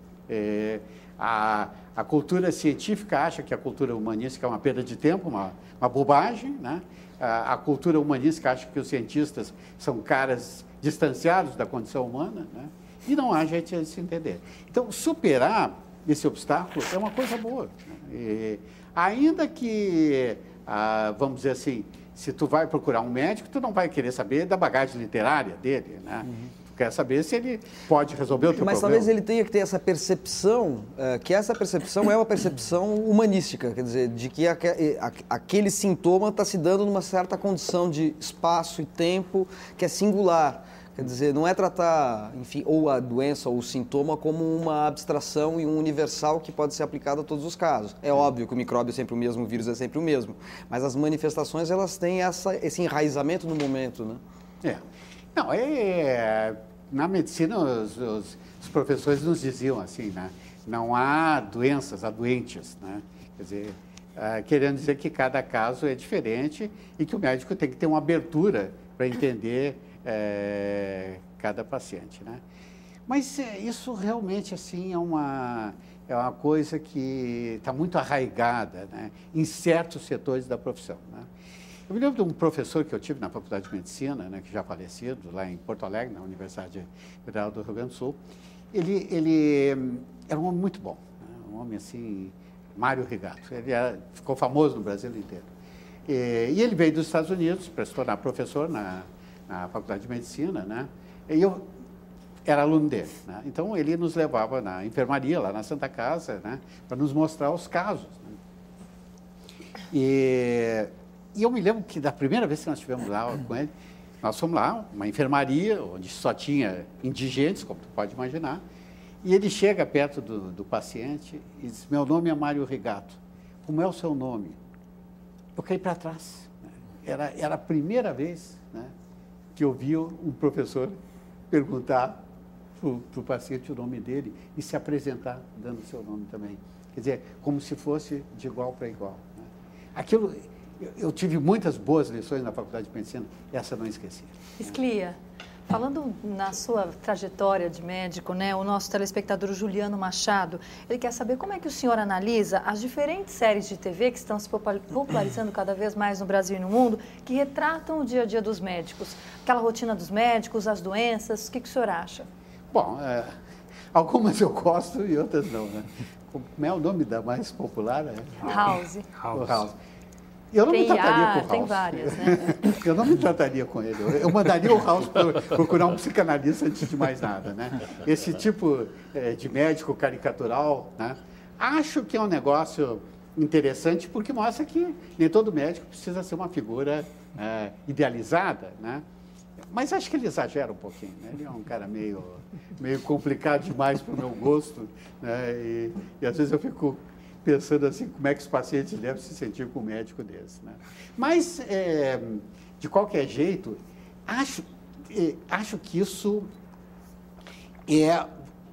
É, a, a cultura científica acha que a cultura humanística é uma perda de tempo, uma, uma bobagem, né? A, a cultura humanística acha que os cientistas são caras distanciados da condição humana, né? E não há jeito de se entender. Então, superar esse obstáculo é uma coisa boa. Né? E, ainda que, ah, vamos dizer assim, se tu vai procurar um médico, tu não vai querer saber da bagagem literária dele, né? Uhum. Quer saber se ele pode resolver o teu Mas problema. talvez ele tenha que ter essa percepção, uh, que essa percepção é uma percepção humanística, quer dizer, de que aque, a, aquele sintoma está se dando numa certa condição de espaço e tempo que é singular. Quer dizer, não é tratar, enfim, ou a doença ou o sintoma como uma abstração e um universal que pode ser aplicado a todos os casos. É óbvio que o micróbio é sempre o mesmo, o vírus é sempre o mesmo, mas as manifestações, elas têm essa, esse enraizamento no momento, né? É. Não, é, na medicina os, os, os professores nos diziam assim, né? Não há doenças, há doentes, né? Quer dizer, ah, querendo dizer que cada caso é diferente e que o médico tem que ter uma abertura para entender é, cada paciente, né? Mas é, isso realmente assim é uma é uma coisa que está muito arraigada, né, em certos setores da profissão, né? Eu me lembro de um professor que eu tive na Faculdade de Medicina, né, que já falecido, lá em Porto Alegre, na Universidade Federal do Rio Grande do Sul. Ele, ele era um homem muito bom, né, um homem assim, Mário Rigato. Ele era, ficou famoso no Brasil inteiro. E, e ele veio dos Estados Unidos para se tornar professor na, na Faculdade de Medicina, né? E eu era aluno dele, né? Então ele nos levava na enfermaria, lá na Santa Casa, né, para nos mostrar os casos, né? E, e eu me lembro que da primeira vez que nós estivemos lá com ele, nós fomos lá, uma enfermaria, onde só tinha indigentes, como tu pode imaginar, e ele chega perto do, do paciente e diz: meu nome é Mário Rigato, como é o seu nome? Eu caí para trás. Era, era a primeira vez, né, que eu vi um professor perguntar para o paciente o nome dele e se apresentar dando o seu nome também. Quer dizer, como se fosse de igual para igual, né? Aquilo, eu, eu tive muitas boas lições na Faculdade de Medicina, essa eu não esqueci. Scliar, falando na sua trajetória de médico, né, o nosso telespectador Juliano Machado, ele quer saber como é que o senhor analisa as diferentes séries de T V que estão se popularizando cada vez mais no Brasil e no mundo, que retratam o dia a dia dos médicos, aquela rotina dos médicos, as doenças, o que, que o senhor acha? Bom, é, algumas eu gosto e outras não, né? Como é o nome da mais popular? É? House. House. House. Eu não tem me trataria A, com o House. Tem várias, né? Eu não me trataria com ele. Eu mandaria o House para procurar um psicanalista antes de mais nada, né? Esse tipo é, de médico caricatural, né? Acho que é um negócio interessante porque mostra que nem todo médico precisa ser uma figura é, idealizada, né? Mas acho que ele exagera um pouquinho, né? Ele é um cara meio, meio complicado demais para o meu gosto, né? E, e às vezes eu fico pensando assim, como é que os pacientes devem se sentir com um médico desse, né? Mas, é, de qualquer jeito, acho, é, acho que isso é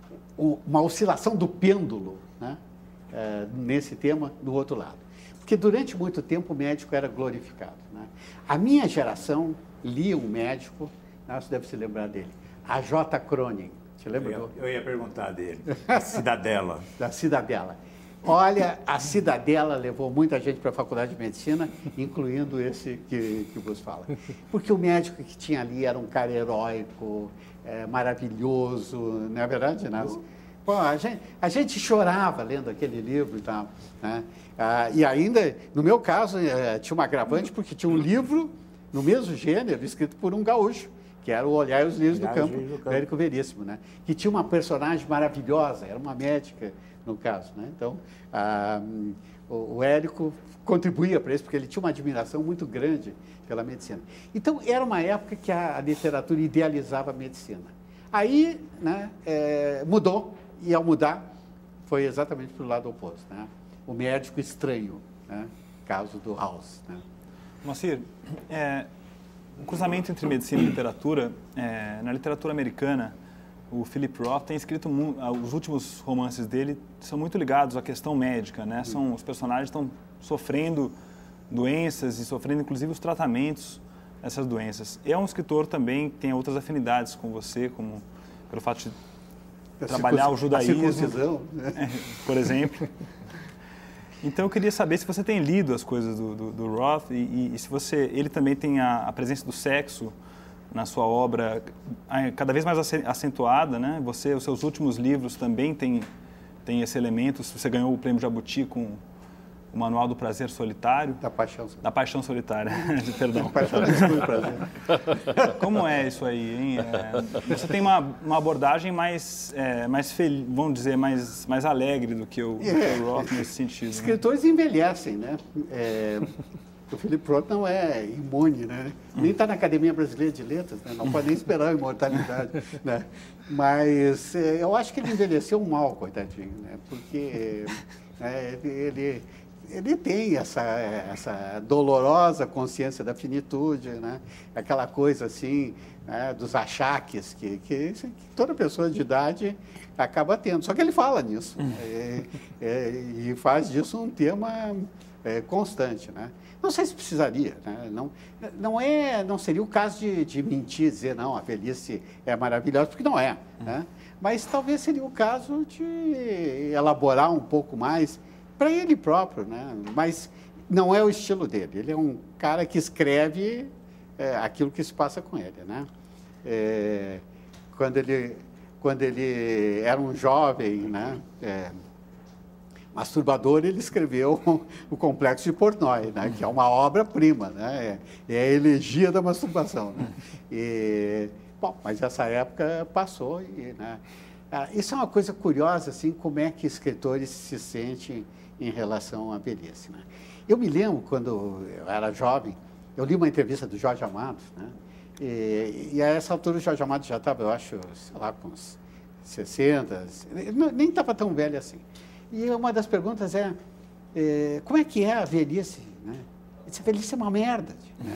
uma oscilação do pêndulo, né? É, nesse tema, do outro lado. Porque durante muito tempo o médico era glorificado, né? A minha geração lia um médico, você deve se lembrar dele, A J Cronin. Você lembra? Eu, eu ia perguntar dele, a Cidadela. Da Cidadela. Olha, a Cidadela levou muita gente para a Faculdade de Medicina, incluindo esse que, que vos fala. Porque o médico que tinha ali era um cara heróico, é, maravilhoso, não é verdade, Inácio? Pô, a gente, a gente chorava lendo aquele livro e tal, né? Ah, e ainda, no meu caso, é, tinha uma agravante porque tinha um livro no mesmo gênero, escrito por um gaúcho, que era o Olhar e os Livros do Campo, do Érico Veríssimo, né? Que tinha uma personagem maravilhosa, era uma médica, no caso, né? Então, ah, o, o Érico contribuía para isso, porque ele tinha uma admiração muito grande pela medicina. Então, era uma época que a, a literatura idealizava a medicina. Aí, né, é, mudou, e ao mudar, foi exatamente para o lado oposto, né? O médico estranho, né? Caso do House, né? Moacir, é, o cruzamento entre medicina e literatura, é, na literatura americana, o Philip Roth tem escrito, os últimos romances dele são muito ligados à questão médica, né? São, os personagens estão sofrendo doenças e sofrendo, inclusive, os tratamentos dessas doenças. É um escritor também que tem outras afinidades com você, como pelo fato de trabalhar o judaísmo, né? Por exemplo. Então, eu queria saber se você tem lido as coisas do, do, do Roth e, e, e se você, ele também tem a, a presença do sexo na sua obra cada vez mais acentuada, né? Você, os seus últimos livros também têm tem esse elemento. Você ganhou o Prêmio Jabuti com o Manual do Prazer Solitário. Da Paixão Solitária. Da Paixão Solitária, perdão. Paixão do Prazer. Como é isso aí, hein? É, você tem uma, uma abordagem mais, é, mais feliz, vamos dizer, mais, mais alegre do que o, é, o Roth nesse sentido. Escritores, né, envelhecem, né? É, o Philip Roth não é imune, né? Nem está na Academia Brasileira de Letras, né? Não pode nem esperar a imortalidade, né? Mas é, eu acho que ele envelheceu mal, coitadinho, né? Porque é, ele, ele tem essa, essa dolorosa consciência da finitude, né? Aquela coisa assim, né? Dos achaques que, que, que toda pessoa de idade acaba tendo. Só que ele fala nisso, é, é, e faz disso um tema é, constante, né? Não sei se precisaria, né? Não, não, é, não seria o caso de, de mentir, dizer, não, a velhice é maravilhosa, porque não é, né? Mas talvez seria o caso de elaborar um pouco mais para ele próprio, né? Mas não é o estilo dele. Ele é um cara que escreve é, aquilo que se passa com ele, né? É, quando ele, quando ele era um jovem, né? É, masturbador, ele escreveu o Complexo de Portnoy, né? Que é uma obra-prima, né? É a elegia da masturbação, né? E, bom, mas essa época passou e, né? Ah, isso é uma coisa curiosa, assim, como é que escritores se sentem em relação à velhice, né? Eu me lembro, quando eu era jovem, eu li uma entrevista do Jorge Amado, né? E, e a essa altura o Jorge Amado já estava, eu acho, sei lá, com uns sessenta, nem estava tão velho assim. E uma das perguntas é, é como é que é a velhice? Né? Essa velhice é uma merda. Né?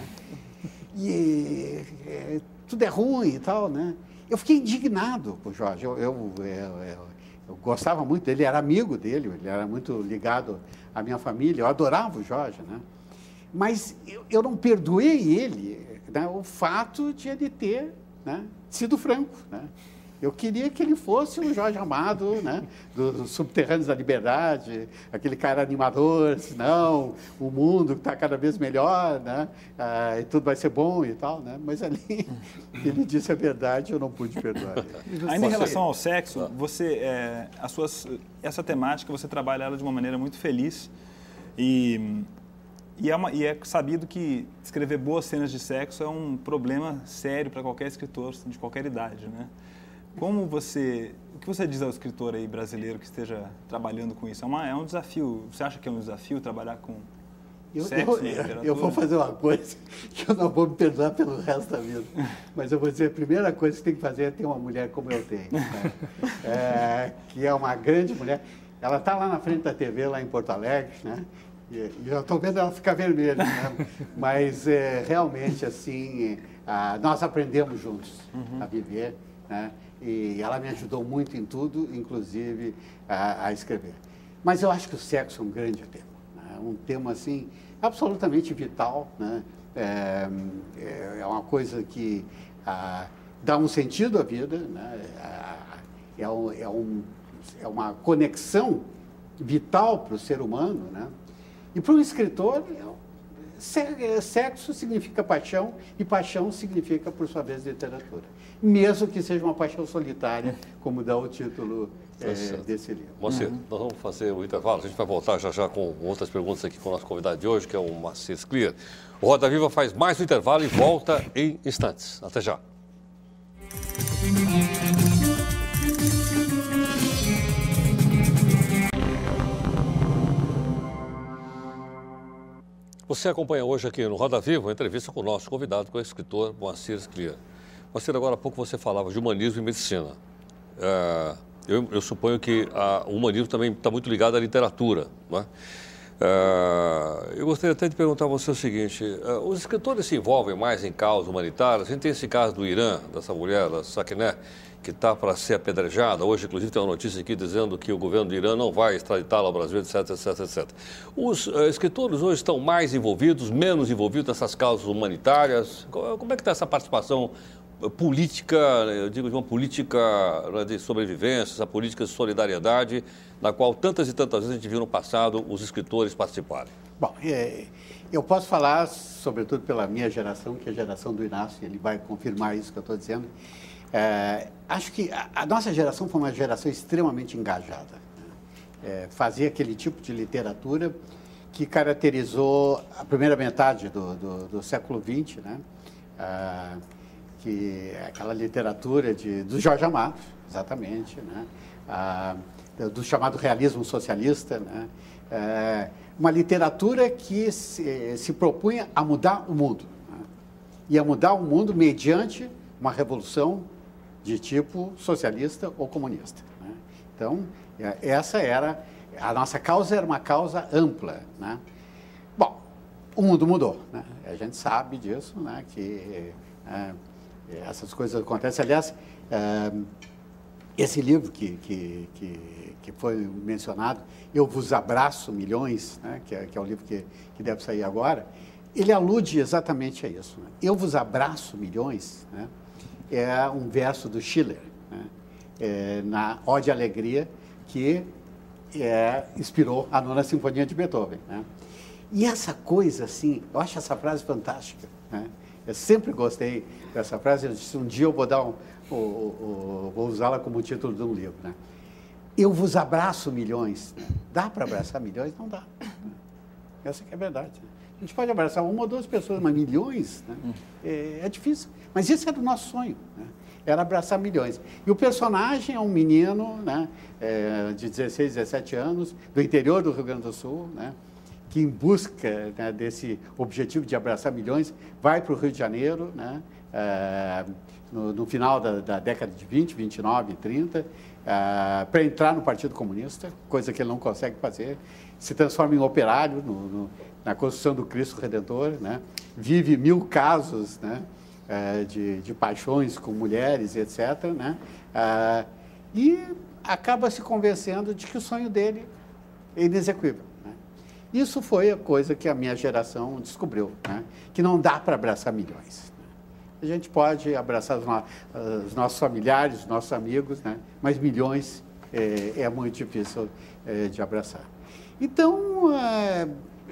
E é, tudo é ruim e tal, né? Eu fiquei indignado com o Jorge. Eu, eu, eu, eu, eu gostava muito dele, era amigo dele, ele era muito ligado à minha família, eu adorava o Jorge, né? Mas eu, eu não perdoei ele, né, o fato de ele ter, né, sido franco, né? Eu queria que ele fosse o Jorge Amado, né, dos Subterrâneos da Liberdade, aquele cara animador, não, o mundo está cada vez melhor, né, ah, e tudo vai ser bom e tal, né? Mas ali ele disse a verdade, eu não pude perdoar ele. Ainda em relação ao sexo, você, é, as suas, essa temática, você trabalha ela de uma maneira muito feliz e, e, é uma, e é sabido que escrever boas cenas de sexo é um problema sério para qualquer escritor de qualquer idade, né? Como você, o que você diz ao escritor aí brasileiro que esteja trabalhando com isso? É, uma, é um desafio, você acha que é um desafio trabalhar com eu, sexo eu, na literatura? Eu vou fazer uma coisa que eu não vou me perdoar pelo resto da vida, mas eu vou dizer, a primeira coisa que tem que fazer é ter uma mulher como eu tenho, né? É, que é uma grande mulher. Ela está lá na frente da T V, lá em Porto Alegre, né? E eu estou vendo ela ficar vermelha, né? Mas é, realmente, assim, a, nós aprendemos juntos uhum. a viver, né? E ela me ajudou muito em tudo, inclusive a, a escrever. Mas eu acho que o sexo é um grande tema, né? Um tema, assim, absolutamente vital, né? É, é uma coisa que a, dá um sentido à vida, né? É, um, é, um, é uma conexão vital para o ser humano, né? E para um escritor, sexo significa paixão e paixão significa, por sua vez, literatura. Mesmo que seja uma paixão solitária, como dá o título é, desse livro. Moacir, uhum. nós vamos fazer o intervalo. A gente vai voltar já já com outras perguntas aqui com o nosso convidado de hoje, que é o Moacir Scliar. O Roda Viva faz mais um intervalo e volta em instantes. Até já. Você acompanha hoje aqui no Roda Viva uma entrevista com o nosso convidado, com o escritor Moacir Scliar. Moacir, agora há pouco você falava de humanismo e medicina. É, eu, eu suponho que a, o humanismo também está muito ligado à literatura, não é? É, eu gostaria até de perguntar a você o seguinte, é, os escritores se envolvem mais em causas humanitárias? A gente tem esse caso do Irã, dessa mulher, da Sakineh, que está para ser apedrejada. Hoje, inclusive, tem uma notícia aqui dizendo que o governo do Irã não vai extraditá-la ao Brasil, etc, etc, etcétera. Os uh, escritores hoje estão mais envolvidos, menos envolvidos nessas causas humanitárias? Como é que está essa participação política, eu digo de uma política de sobrevivência, essa política de solidariedade, na qual tantas e tantas vezes a gente viu no passado os escritores participarem? Bom, é, eu posso falar, sobretudo pela minha geração, que é a geração do Inácio, ele vai confirmar isso que eu estou dizendo. É, acho que a, a nossa geração foi uma geração extremamente engajada. Né? É, fazia aquele tipo de literatura que caracterizou a primeira metade do, do, do século vinte, né? Ah, que é aquela literatura de, do Jorge Amado, exatamente, né? Ah, do chamado realismo socialista, né? É, uma literatura que se, se propunha a mudar o mundo, né? E a mudar o mundo mediante uma revolução de tipo socialista ou comunista, né? Então, essa era, a nossa causa era uma causa ampla, né? Bom, o mundo mudou, né? A gente sabe disso, né? Que é, essas coisas acontecem. Aliás, é, esse livro que, que, que, que foi mencionado, Eu Vos Abraço Milhões, né? que, é, que é o livro que, que deve sair agora, ele alude exatamente a isso, né? Eu Vos Abraço Milhões, né? É um verso do Schiller, né? É, na Ode à Alegria, que é, inspirou a Nona Sinfonia de Beethoven, né? E essa coisa, assim, eu acho essa frase fantástica, né? Eu sempre gostei dessa frase. Eu disse, um dia eu vou dar um, o, o, vou usá-la como título de um livro, né? Eu vos abraço milhões. Né? Dá para abraçar milhões? Não dá. Né? Essa que é a verdade. Né? A gente pode abraçar uma ou duas pessoas, mas milhões, né? é, é difícil. Mas isso é do nosso sonho, né? Era abraçar milhões. E o personagem é um menino, né, é, de dezesseis, dezessete anos, do interior do Rio Grande do Sul, né, que em busca, né, desse objetivo de abraçar milhões, vai para o Rio de Janeiro, né, é, no, no final da, da década de vinte, vinte e nove, trinta, é, para entrar no Partido Comunista, coisa que ele não consegue fazer, se transforma em operário no, no, na construção do Cristo Redentor, né, vive mil casos, né, é, de, de paixões com mulheres, etcétera, né, é, e acaba se convencendo de que o sonho dele é inexequível. Isso foi a coisa que a minha geração descobriu, né? Que não dá para abraçar milhões. Né? A gente pode abraçar os, no, os nossos familiares, os nossos amigos, né? Mas milhões é, é muito difícil é, de abraçar. Então, é,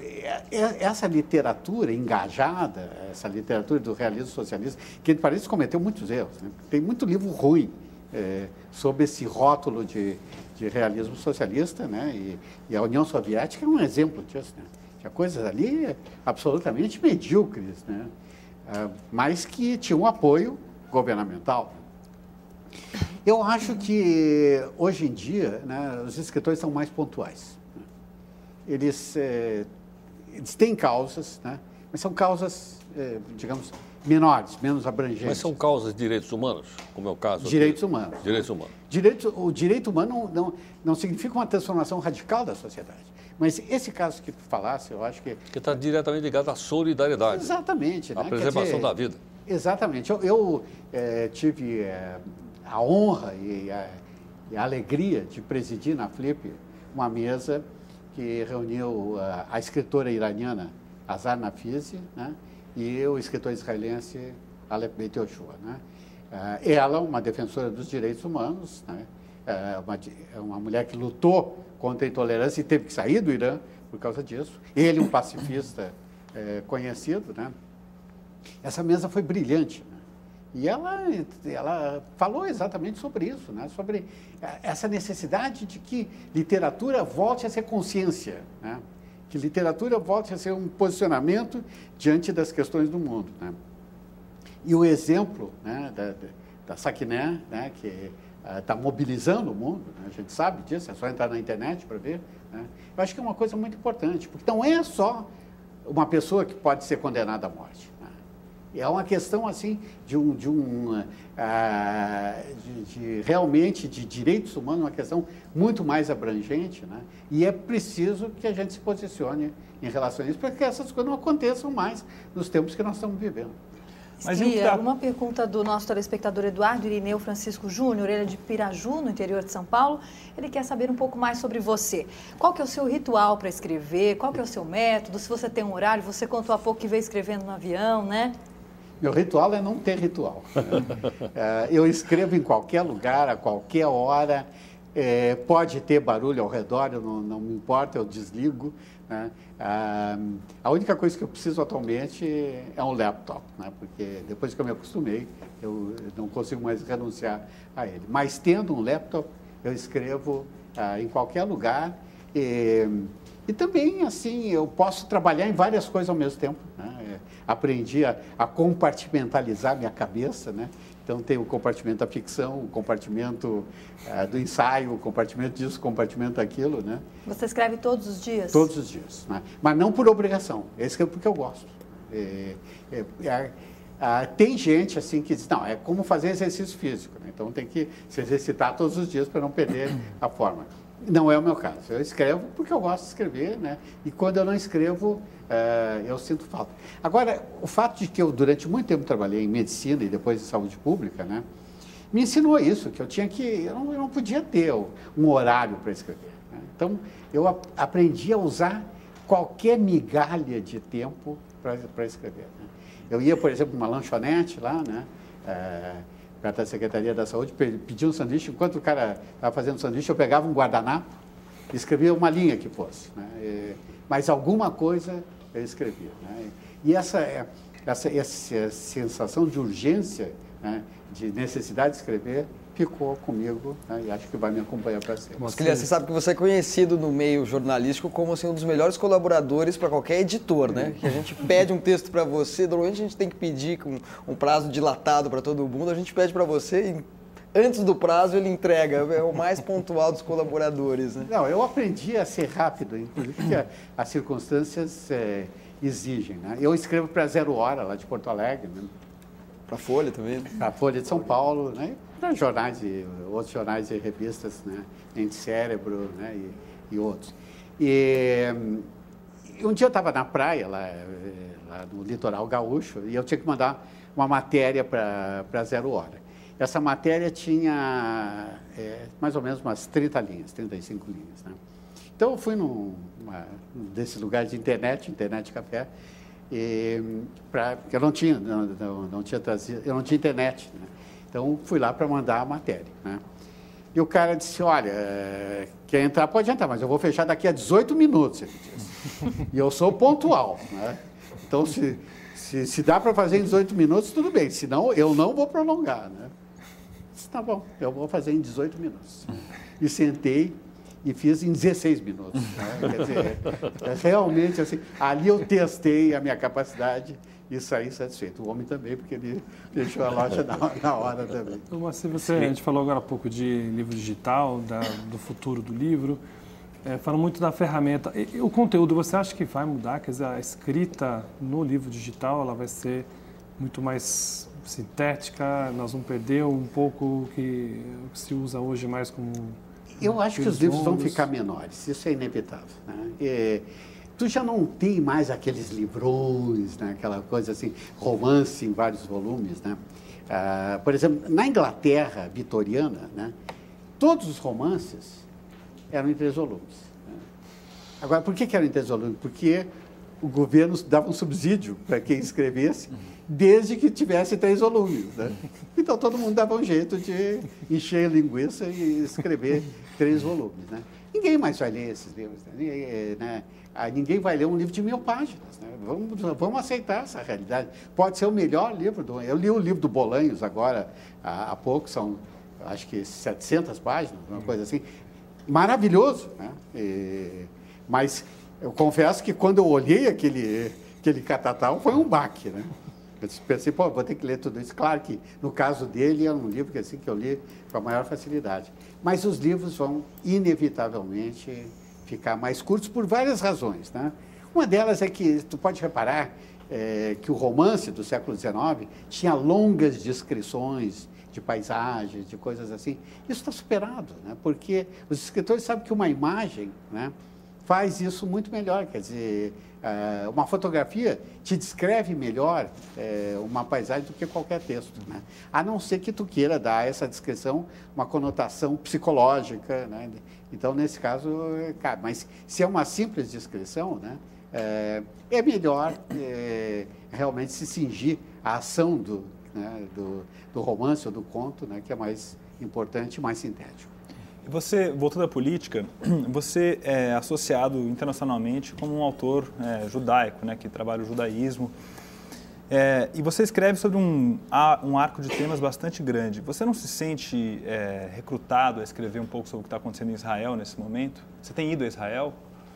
é, essa literatura engajada, essa literatura do realismo socialista, que parece cometeu muitos erros, né? Tem muito livro ruim é, sob esse rótulo de... de realismo socialista, né? E, e a União Soviética é um exemplo disso, né? Tinha coisas ali absolutamente medíocres, né? Ah, mas que tinham um apoio governamental. Eu acho que, hoje em dia, né, os escritores são mais pontuais. Né? Eles, é, eles têm causas, né? Mas são causas, é, digamos, menores, menos abrangentes. Mas são causas de direitos humanos, como é o caso Direitos aqui. humanos. Direitos humanos. Direito, o direito humano não, não, não significa uma transformação radical da sociedade. Mas esse caso que tu falasse, eu acho que... Que está diretamente ligado à solidariedade. Exatamente. À né? preservação Quer dizer, da vida. Exatamente. Eu, eu é, tive é, a honra e a, e a alegria de presidir na Flip uma mesa que reuniu a, a escritora iraniana Azar Nafisi, né? E o escritor israelense Aleph Beit Yoshua, né? Uh, ela, uma defensora dos direitos humanos, né? uh, uma, uma mulher que lutou contra a intolerância e teve que sair do Irã por causa disso. Ele, um pacifista uh, conhecido, né? Essa mesa foi brilhante, né? E ela, ela falou exatamente sobre isso, né? Sobre uh, essa necessidade de que literatura volte a ser consciência, né? Que literatura volte a ser um posicionamento diante das questões do mundo, né? E o exemplo, né, da, da Sakiné, né, que está uh, mobilizando o mundo, né? A gente sabe disso, é só entrar na internet para ver, né? Eu acho que é uma coisa muito importante, porque não é só uma pessoa que pode ser condenada à morte, né? É uma questão assim de um, de, um, uh, de, de realmente de direitos humanos, uma questão muito mais abrangente, né? E é preciso que a gente se posicione em relação a isso, para que essas coisas não aconteçam mais nos tempos que nós estamos vivendo. Mas Scliar, uma pergunta do nosso telespectador Eduardo Irineu Francisco Júnior, ele é de Piraju, no interior de São Paulo. Ele quer saber um pouco mais sobre você. Qual que é o seu ritual para escrever? Qual que é o seu método? Se você tem um horário, você contou há pouco que veio escrevendo no avião, né? Meu ritual é não ter ritual. Né? Eu escrevo em qualquer lugar, a qualquer hora. É, pode ter barulho ao redor, eu não, não me importa, eu desligo. Né? Ah, a única coisa que eu preciso atualmente é um laptop, né? Porque depois que eu me acostumei, eu não consigo mais renunciar a ele. Mas tendo um laptop, eu escrevo ah, em qualquer lugar. E, e também, assim, eu posso trabalhar em várias coisas ao mesmo tempo. Né? Aprendi a, a compartimentalizar minha cabeça, né? Então tem o compartimento da ficção, o compartimento uh, do ensaio, o compartimento disso, o compartimento daquilo, né? Você escreve todos os dias? Todos os dias, né? Mas não por obrigação, eu escrevo porque eu gosto. É, é, é, é, tem gente assim que diz, não, é como fazer exercício físico, né? Então tem que se exercitar todos os dias para não perder a forma. Não é o meu caso, eu escrevo porque eu gosto de escrever, né? E quando eu não escrevo, uh, eu sinto falta. Agora, o fato de que eu durante muito tempo trabalhei em medicina e depois em saúde pública, né? Me ensinou isso, que eu tinha que, eu não, eu não podia ter um horário para escrever, né? Então, eu a, aprendi a usar qualquer migalha de tempo para escrever, né? Eu ia, por exemplo, numa lanchonete lá, né? Uh, perto da Secretaria da Saúde, pedia um sanduíche, enquanto o cara estava fazendo sanduíche, eu pegava um guardanapo e escrevia uma linha que fosse, né? E, mas alguma coisa eu escrevia, né? E essa, essa, essa sensação de urgência, né, de necessidade de escrever, ficou comigo, né, e acho que vai me acompanhar para sempre. Você sabe que você é conhecido no meio jornalístico como assim, um dos melhores colaboradores para qualquer editor, né? Que a gente pede um texto para você, normalmente a gente tem que pedir com um prazo dilatado para todo mundo, a gente pede para você e antes do prazo ele entrega, é o mais pontual dos colaboradores, né? Não, eu aprendi a ser rápido, inclusive porque as circunstâncias é, exigem, né? Eu escrevo para Zero Hora, lá de Porto Alegre, né? Para a Folha também, né? Para a Folha de São Paulo, né? Para jornais e outros jornais e revistas, né? Mente Cérebro, né? E, e outros. E, e um dia eu estava na praia, lá, lá no litoral gaúcho, e eu tinha que mandar uma matéria para Zero Hora. Essa matéria tinha é, mais ou menos umas trinta linhas, trinta e cinco linhas, né? Então eu fui num uma, desses lugares de internet, internet café, e, pra, porque eu não tinha, não, não, não tinha trazido, eu não tinha internet, né? Então fui lá para mandar a matéria, né? E o cara disse, olha, quer entrar, pode entrar, mas eu vou fechar daqui a dezoito minutos, ele disse. E eu sou pontual, né? Então se, se, se dá para fazer em dezoito minutos, tudo bem, senão eu não vou prolongar, né? Disse, tá bom, eu vou fazer em dezoito minutos. E sentei e fiz em dezesseis minutos, né? Quer dizer, realmente, assim, ali eu testei a minha capacidade e saí satisfeito. O homem também, porque ele fechou a loja na, na hora também. Marci, você, a gente falou agora há pouco de livro digital, da, do futuro do livro, é, falou muito da ferramenta. E, e o conteúdo, você acha que vai mudar? Quer dizer, a escrita no livro digital, ela vai ser muito mais sintética, nós vamos perder um pouco o que se usa hoje mais como... Eu acho que os livros vão ficar menores, isso é inevitável, né? E, tu já não tem mais aqueles livrões, né? Aquela coisa assim, romance em vários volumes, né? Ah, por exemplo, na Inglaterra vitoriana, né? Todos os romances eram em três volumes, né? Agora, por que, que eram em três volumes? Porque o governo dava um subsídio para quem escrevesse, desde que tivesse três volumes, né? Então todo mundo dava um jeito de encher a linguiça e escrever três volumes, né? Ninguém mais vai ler esses livros, né? Ninguém, né? Ninguém vai ler um livro de mil páginas, né? Vamos, vamos aceitar essa realidade. Pode ser o melhor livro do... Eu li o livro do Bolanhos agora, há, há pouco, são acho que setecentas páginas, uma coisa assim. Maravilhoso, né? E, mas eu confesso que quando eu olhei aquele, aquele catatal, foi um baque, né? Eu pensei, pô, vou ter que ler tudo isso. Claro que, no caso dele, é um livro que, assim, que eu li com a maior facilidade. Mas os livros vão, inevitavelmente, ficar mais curtos por várias razões, né? Uma delas é que, tu pode reparar, é, que o romance do século dezenove tinha longas descrições de paisagens, de coisas assim. Isso está superado, né? Porque os escritores sabem que uma imagem, né, faz isso muito melhor, quer dizer, uma fotografia te descreve melhor uma paisagem do que qualquer texto, né? A não ser que tu queira dar a essa descrição uma conotação psicológica, né? Então, nesse caso, cabe. Mas se é uma simples descrição, né, é melhor é, realmente se cingir à ação do, né, do, do romance ou do conto, né, que é mais importante e mais sintético. Você, voltando à política, você é associado internacionalmente como um autor é, judaico, né, que trabalha o judaísmo. É, e você escreve sobre um, um arco de temas bastante grande. Você não se sente é, recrutado a escrever um pouco sobre o que está acontecendo em Israel nesse momento? Você tem ido a Israel?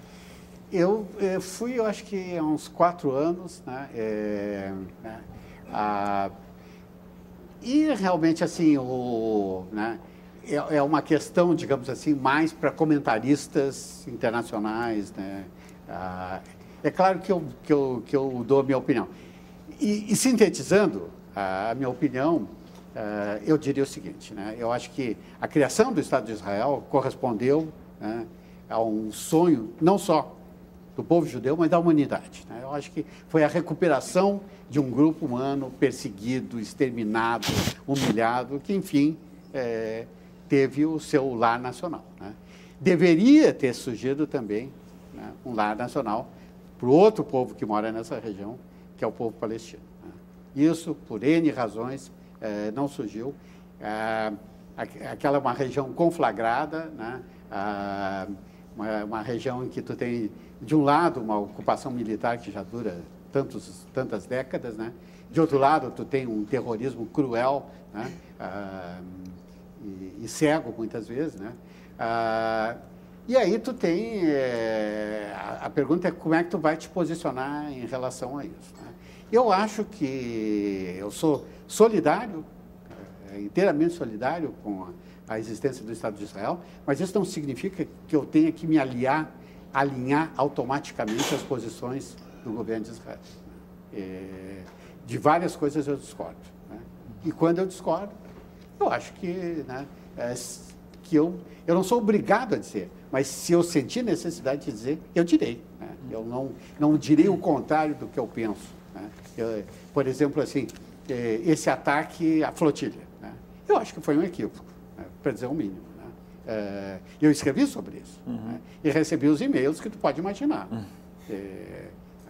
Eu, eu fui, eu acho que há uns quatro anos, né, é, né, a, e realmente, assim, o, né, é, é uma questão, digamos assim, mais para comentaristas internacionais, né? Ah, é claro que eu, que, eu, que eu dou a minha opinião. E, e sintetizando a minha opinião, uh, eu diria o seguinte, né? Eu acho que a criação do Estado de Israel correspondeu, né, a um sonho, não só do povo judeu, mas da humanidade, né? Eu acho que foi a recuperação de um grupo humano perseguido, exterminado, humilhado, que, enfim, é, teve o seu lar nacional, né? Deveria ter surgido também, né, um lar nacional para o outro povo que mora nessa região, que é o povo palestino, né? Isso, por N razões, eh, não surgiu. Ah, aquela é uma região conflagrada, né? Ah, uma, uma região em que tu tem, de um lado, uma ocupação militar que já dura tantos, tantas décadas, né? De outro lado, tu tem um terrorismo cruel, né? Ah, e, e cego, muitas vezes, né? Ah, E aí tu tem, é, a, a pergunta é como é que tu vai te posicionar em relação a isso, né? Eu acho que eu sou solidário, é, inteiramente solidário com a, a existência do Estado de Israel, mas isso não significa que eu tenha que me aliar, alinhar automaticamente as posições do governo de Israel. É, de várias coisas eu discordo, né? E quando eu discordo, eu acho que, né, é, que eu, eu não sou obrigado a dizer, mas se eu sentir necessidade de dizer, eu direi, né? Eu não, não direi o contrário do que eu penso, né? Eu, por exemplo, assim, esse ataque à flotilha, né? Eu acho que foi um equívoco, né, para dizer o mínimo, né? Eu escrevi sobre isso, uhum, né? E recebi os e-mails que tu pode imaginar. Uhum. É,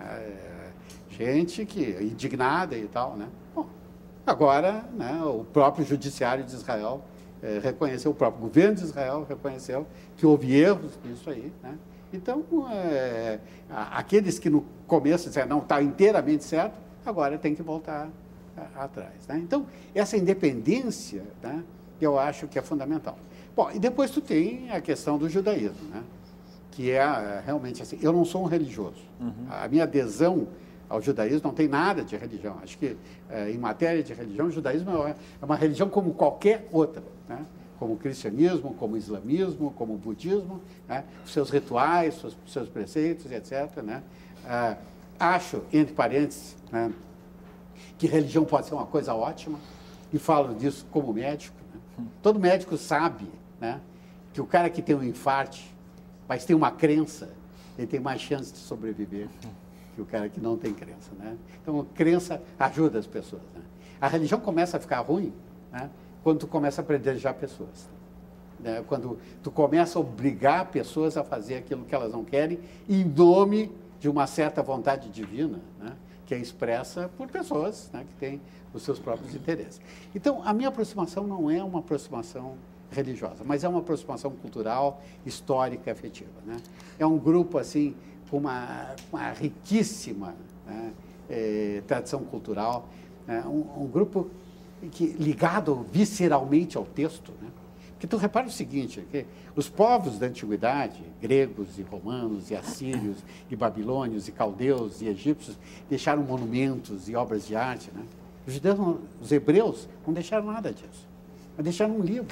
é, gente que, indignada e tal, né? Bom, agora, né, o próprio judiciário de Israel É, reconheceu, o próprio governo de Israel reconheceu que houve erros nisso aí, né? Então, é, aqueles que no começo disseram, não, está inteiramente certo, agora tem que voltar a, atrás, né? Então, essa independência, né, eu acho que é fundamental. Bom, e depois tu tem a questão do judaísmo, né, que é realmente assim, eu não sou um religioso. Uhum. A minha adesão ao judaísmo não tem nada de religião. Acho que, eh, em matéria de religião, o judaísmo é uma religião como qualquer outra, né? Como o cristianismo, como o islamismo, como o budismo, né? Os seus rituais, seus, seus preceitos, etcétera, né? Ah, acho, entre parênteses, né, que religião pode ser uma coisa ótima, e falo disso como médico, né? Todo médico sabe, né, que o cara que tem um infarto, mas tem uma crença, ele tem mais chance de sobreviver que o cara que não tem crença, né? Então, crença ajuda as pessoas, né? A religião começa a ficar ruim, né, quando tu começa a apedrejar pessoas, né? Quando tu começa a obrigar pessoas a fazer aquilo que elas não querem em nome de uma certa vontade divina, né, que é expressa por pessoas, né, que têm os seus próprios interesses. Então, a minha aproximação não é uma aproximação religiosa, mas é uma aproximação cultural, histórica, afetiva, né? É um grupo, assim, com uma, uma riquíssima, né, eh, tradição cultural, né, um, um grupo que, ligado visceralmente ao texto, né? Porque tu repara o seguinte, que os povos da antiguidade, gregos e romanos e assírios e babilônios e caldeus e egípcios, deixaram monumentos e obras de arte, né? Os judeus, os hebreus não deixaram nada disso, mas deixaram um livro.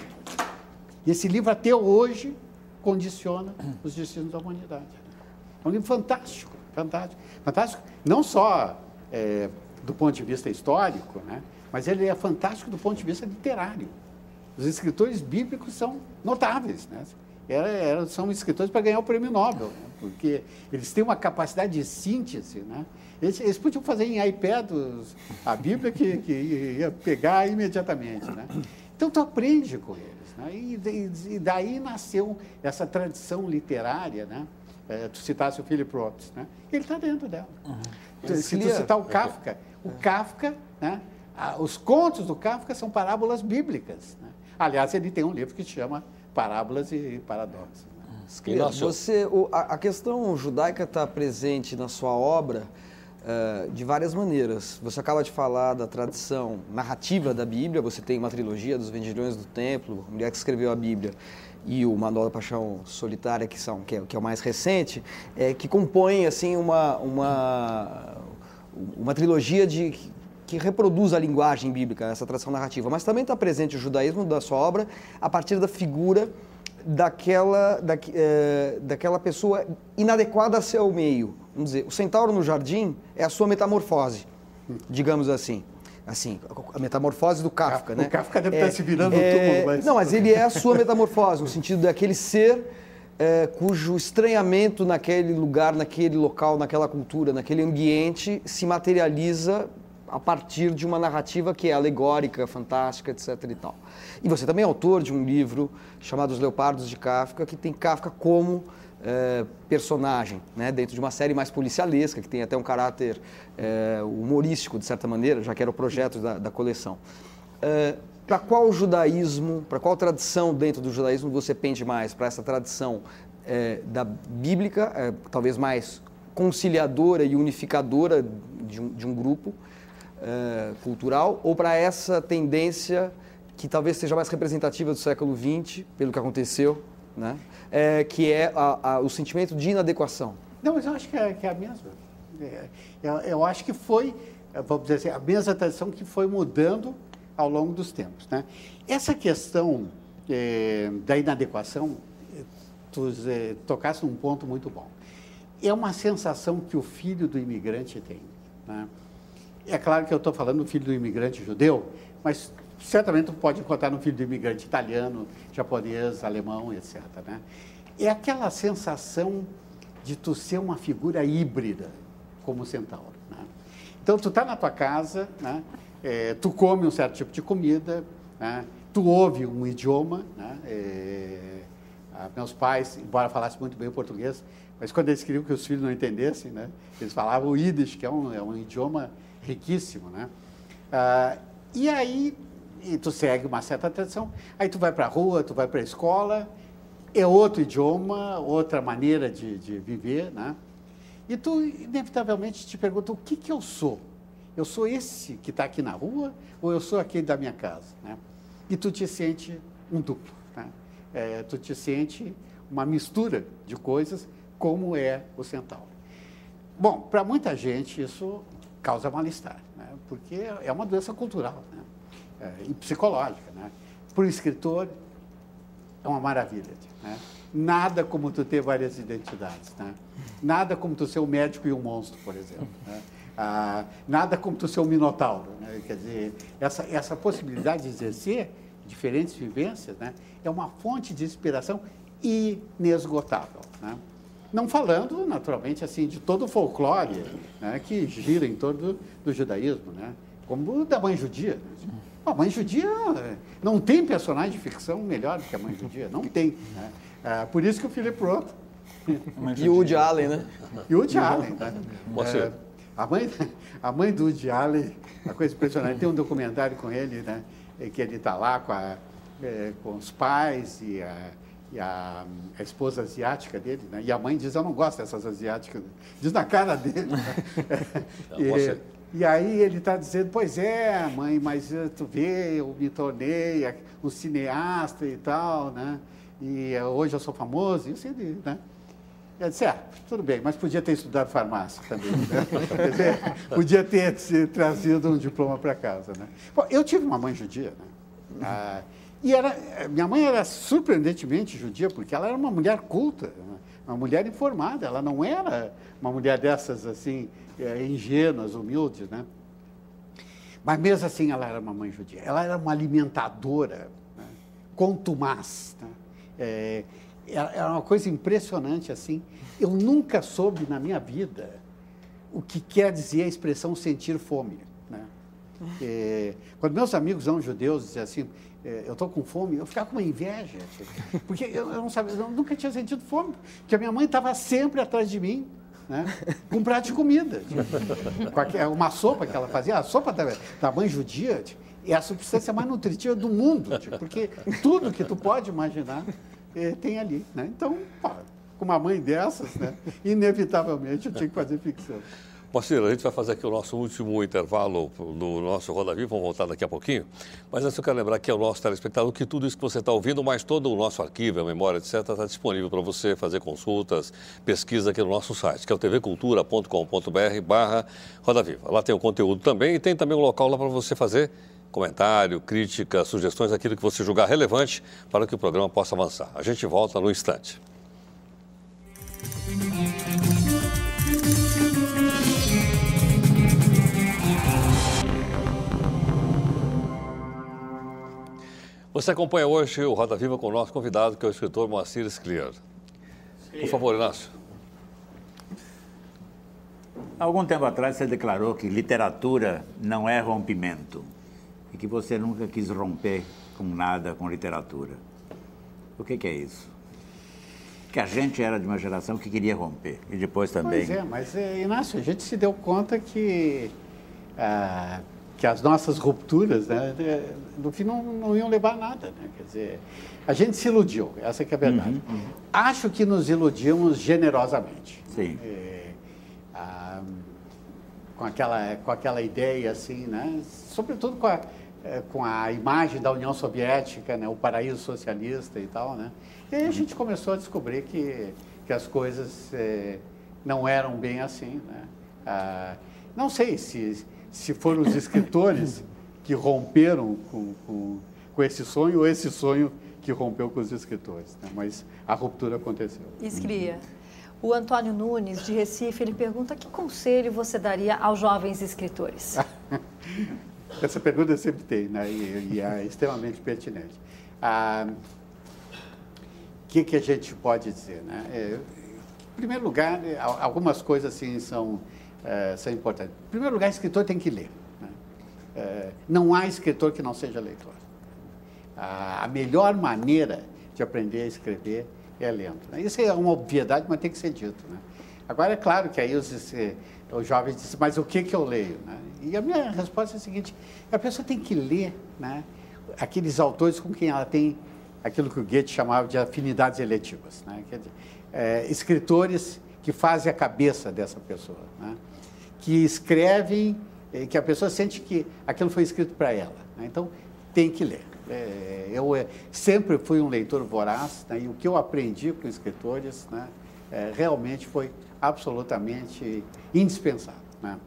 E esse livro até hoje condiciona os destinos da humanidade. É um livro fantástico, fantástico, fantástico, não só é, do ponto de vista histórico, né, mas ele é fantástico do ponto de vista literário. Os escritores bíblicos são notáveis, né? Era, era, são escritores para ganhar o prêmio Nobel, né, porque eles têm uma capacidade de síntese, né? Eles, eles podiam fazer em iPad a Bíblia que, que ia pegar imediatamente, né? Então, tu aprende com eles, né? E, e daí nasceu essa tradição literária, né? É, tu citasse o Philip Roth, né? Ele está dentro dela. Uhum. Se tu citar o Kafka, o Kafka, né? Ah, os contos do Kafka são parábolas bíblicas, né? Aliás, ele tem um livro que se chama Parábolas e Paradoxos. Né? Você, o, a, a questão judaica está presente na sua obra uh, de várias maneiras. Você acaba de falar da tradição narrativa da Bíblia, você tem uma trilogia dos Vendilhões do Templo, a mulher que escreveu a Bíblia, e o Manual da Paixão Solitária, que, são, que, é, que é o mais recente, é, que compõem assim, uma, uma, uma trilogia de, que reproduz a linguagem bíblica, essa tradição narrativa, mas também está presente o judaísmo da sua obra a partir da figura daquela, da, é, daquela pessoa inadequada a seu meio. Vamos dizer, o centauro no jardim é a sua metamorfose, digamos assim. Assim, a metamorfose do Kafka, o né? O Kafka deve é, estar se virando é, no túmulo. Mas... Não, mas ele é a sua metamorfose, no sentido daquele ser é, cujo estranhamento naquele lugar, naquele local, naquela cultura, naquele ambiente, se materializa a partir de uma narrativa que é alegórica, fantástica, etc e tal. E você também é autor de um livro chamado Os Leopardos de Kafka, que tem Kafka como é, personagem, né, dentro de uma série mais policialesca, que tem até um caráter é, humorístico, de certa maneira, já que era o projeto da, da coleção. É, para qual judaísmo, para qual tradição dentro do judaísmo você pende mais? Para essa tradição é, da bíblica, é, talvez mais conciliadora e unificadora de um, de um grupo, Uh, cultural, ou para essa tendência que talvez seja mais representativa do século vinte, pelo que aconteceu, né? É, que é a, a, o sentimento de inadequação? Não, mas eu acho que é, que é a mesma. É, eu, eu acho que foi, vamos dizer assim, a mesma tradição que foi mudando ao longo dos tempos, né? Essa questão é, da inadequação, tu é, tocasse num ponto muito bom. É uma sensação que o filho do imigrante tem, né? É claro que eu estou falando do filho do imigrante judeu, mas certamente tu pode encontrar no filho do imigrante italiano, japonês, alemão, etcétera, né? É aquela sensação de tu ser uma figura híbrida, como o centauro, né? Então, tu está na tua casa, né? É, tu come um certo tipo de comida, né? Tu ouve um idioma, né? É, meus pais, embora falassem muito bem o português, mas quando eles queriam que os filhos não entendessem, né? Eles falavam o Yiddish, que é um, é um idioma riquíssimo, né? Ah, e aí, e tu segue uma certa tradição, aí tu vai para a rua, tu vai para a escola, é outro idioma, outra maneira de, de viver, né? E tu, inevitavelmente, te pergunta, o que que eu sou? Eu sou esse que está aqui na rua ou eu sou aquele da minha casa, né? E tu te sente um duplo, né? É, tu te sente uma mistura de coisas, como é o centauro. Bom, para muita gente isso causa mal-estar, né? Porque é uma doença cultural, né? É, e psicológica, né? Para o escritor, é uma maravilha, né? Nada como tu ter várias identidades, né? Nada como tu ser um médico e um monstro, por exemplo, né? Ah, nada como tu ser um minotauro, né? Quer dizer, essa, essa possibilidade de exercer diferentes vivências, né? É uma fonte de inspiração inesgotável, né? Não falando, naturalmente, assim, de todo o folclore, né, que gira em torno do, do judaísmo, né, como o da mãe judia. Né? A mãe judia não tem personagem de ficção melhor do que a mãe judia, não tem. Né? É, por isso que o Philip Roth... E o Woody Allen, né? E o Woody Allen, né? É, a, mãe, a mãe do Woody Allen, uma coisa impressionante, tem um documentário com ele, né, que ele está lá com, a, é, com os pais e a... e a, a esposa asiática dele, né? E a mãe diz, eu não gosto dessas asiáticas, diz na cara dele. Né? e, e aí ele está dizendo, pois é, mãe, mas tu vê, eu me tornei um cineasta e tal, né? E hoje eu sou famoso, isso ele, né? Eu disse, ah, tudo bem, mas podia ter estudado farmácia também, né? Quer dizer, podia ter trazido um diploma para casa, né? Bom, eu tive uma mãe judia, né? Ah, E era, minha mãe era surpreendentemente judia, porque ela era uma mulher culta, uma mulher informada, ela não era uma mulher dessas, assim, ingênuas, humildes, né? Mas mesmo assim ela era uma mãe judia, ela era uma alimentadora, né? Contumaz, né? É, era uma coisa impressionante, assim. Eu nunca soube na minha vida o que quer dizer a expressão sentir fome, né? É, quando meus amigos não judeus diziam assim, eu estou com fome, eu ficava com uma inveja, porque eu, eu não sabia, eu nunca tinha sentido fome, porque a minha mãe estava sempre atrás de mim, né, com um prato de comida, tipo, com a, uma sopa que ela fazia, a sopa da, da mãe judia tipo, é a substância mais nutritiva do mundo, tipo, porque tudo que tu pode imaginar é, tem ali, né? Então, pô, com uma mãe dessas, né, inevitavelmente eu tinha que fazer ficção. Moacir, a gente vai fazer aqui o nosso último intervalo no nosso Roda Viva, vamos voltar daqui a pouquinho. Mas antes eu quero lembrar aqui ao nosso telespectador que tudo isso que você está ouvindo, mais todo o nosso arquivo, a memória, etcétera, está disponível para você fazer consultas, pesquisa aqui no nosso site, que é o tvcultura ponto com ponto br barra Roda Viva. Lá tem o conteúdo também e tem também um local lá para você fazer comentário, crítica, sugestões, aquilo que você julgar relevante para que o programa possa avançar. A gente volta no instante. Você acompanha hoje o Roda Viva com o nosso convidado, que é o escritor Moacir Scliar. Por favor, Inácio. Há algum tempo atrás você declarou que literatura não é rompimento e que você nunca quis romper com nada com literatura. O que, que é isso? Que a gente era de uma geração que queria romper e depois também... Pois é, mas, Inácio, a gente se deu conta que... Ah, que as nossas rupturas, né, no fim, não, não iam levar a nada. Né? Quer dizer, a gente se iludiu, essa que é a verdade. Uhum, uhum. Acho que nos iludimos generosamente. Sim. É, a, com, aquela, com aquela ideia, assim, né, sobretudo com a, com a imagem da União Soviética, né, o paraíso socialista e tal. Né? E aí a gente começou a descobrir que, que as coisas é, não eram bem assim. Né? Ah, não sei se... se foram os escritores que romperam com, com, com esse sonho ou esse sonho que rompeu com os escritores, né? Mas a ruptura aconteceu. Escria. O Antônio Nunes, de Recife, ele pergunta que conselho você daria aos jovens escritores? Essa pergunta eu sempre tenho, né? E, e é extremamente pertinente. Ah, o que, que a gente pode dizer, né? É, em primeiro lugar, algumas coisas assim são... É, são importantes. Em primeiro lugar, escritor tem que ler. Né? É, não há escritor que não seja leitor. A, a melhor maneira de aprender a escrever é lendo. Né? Isso é uma obviedade, mas tem que ser dito. Né? Agora, é claro que aí os, os jovens dizem, mas o que, que eu leio? Né? E a minha resposta é a seguinte, a pessoa tem que ler, né, aqueles autores com quem ela tem aquilo que o Goethe chamava de afinidades eletivas. Né? Quer dizer, é, escritores que fazem a cabeça dessa pessoa, né? Que escrevem, que a pessoa sente que aquilo foi escrito para ela. Né? Então, tem que ler. É, eu é, sempre fui um leitor voraz, né? E o que eu aprendi com escritores, né, é, realmente foi absolutamente indispensável. Né?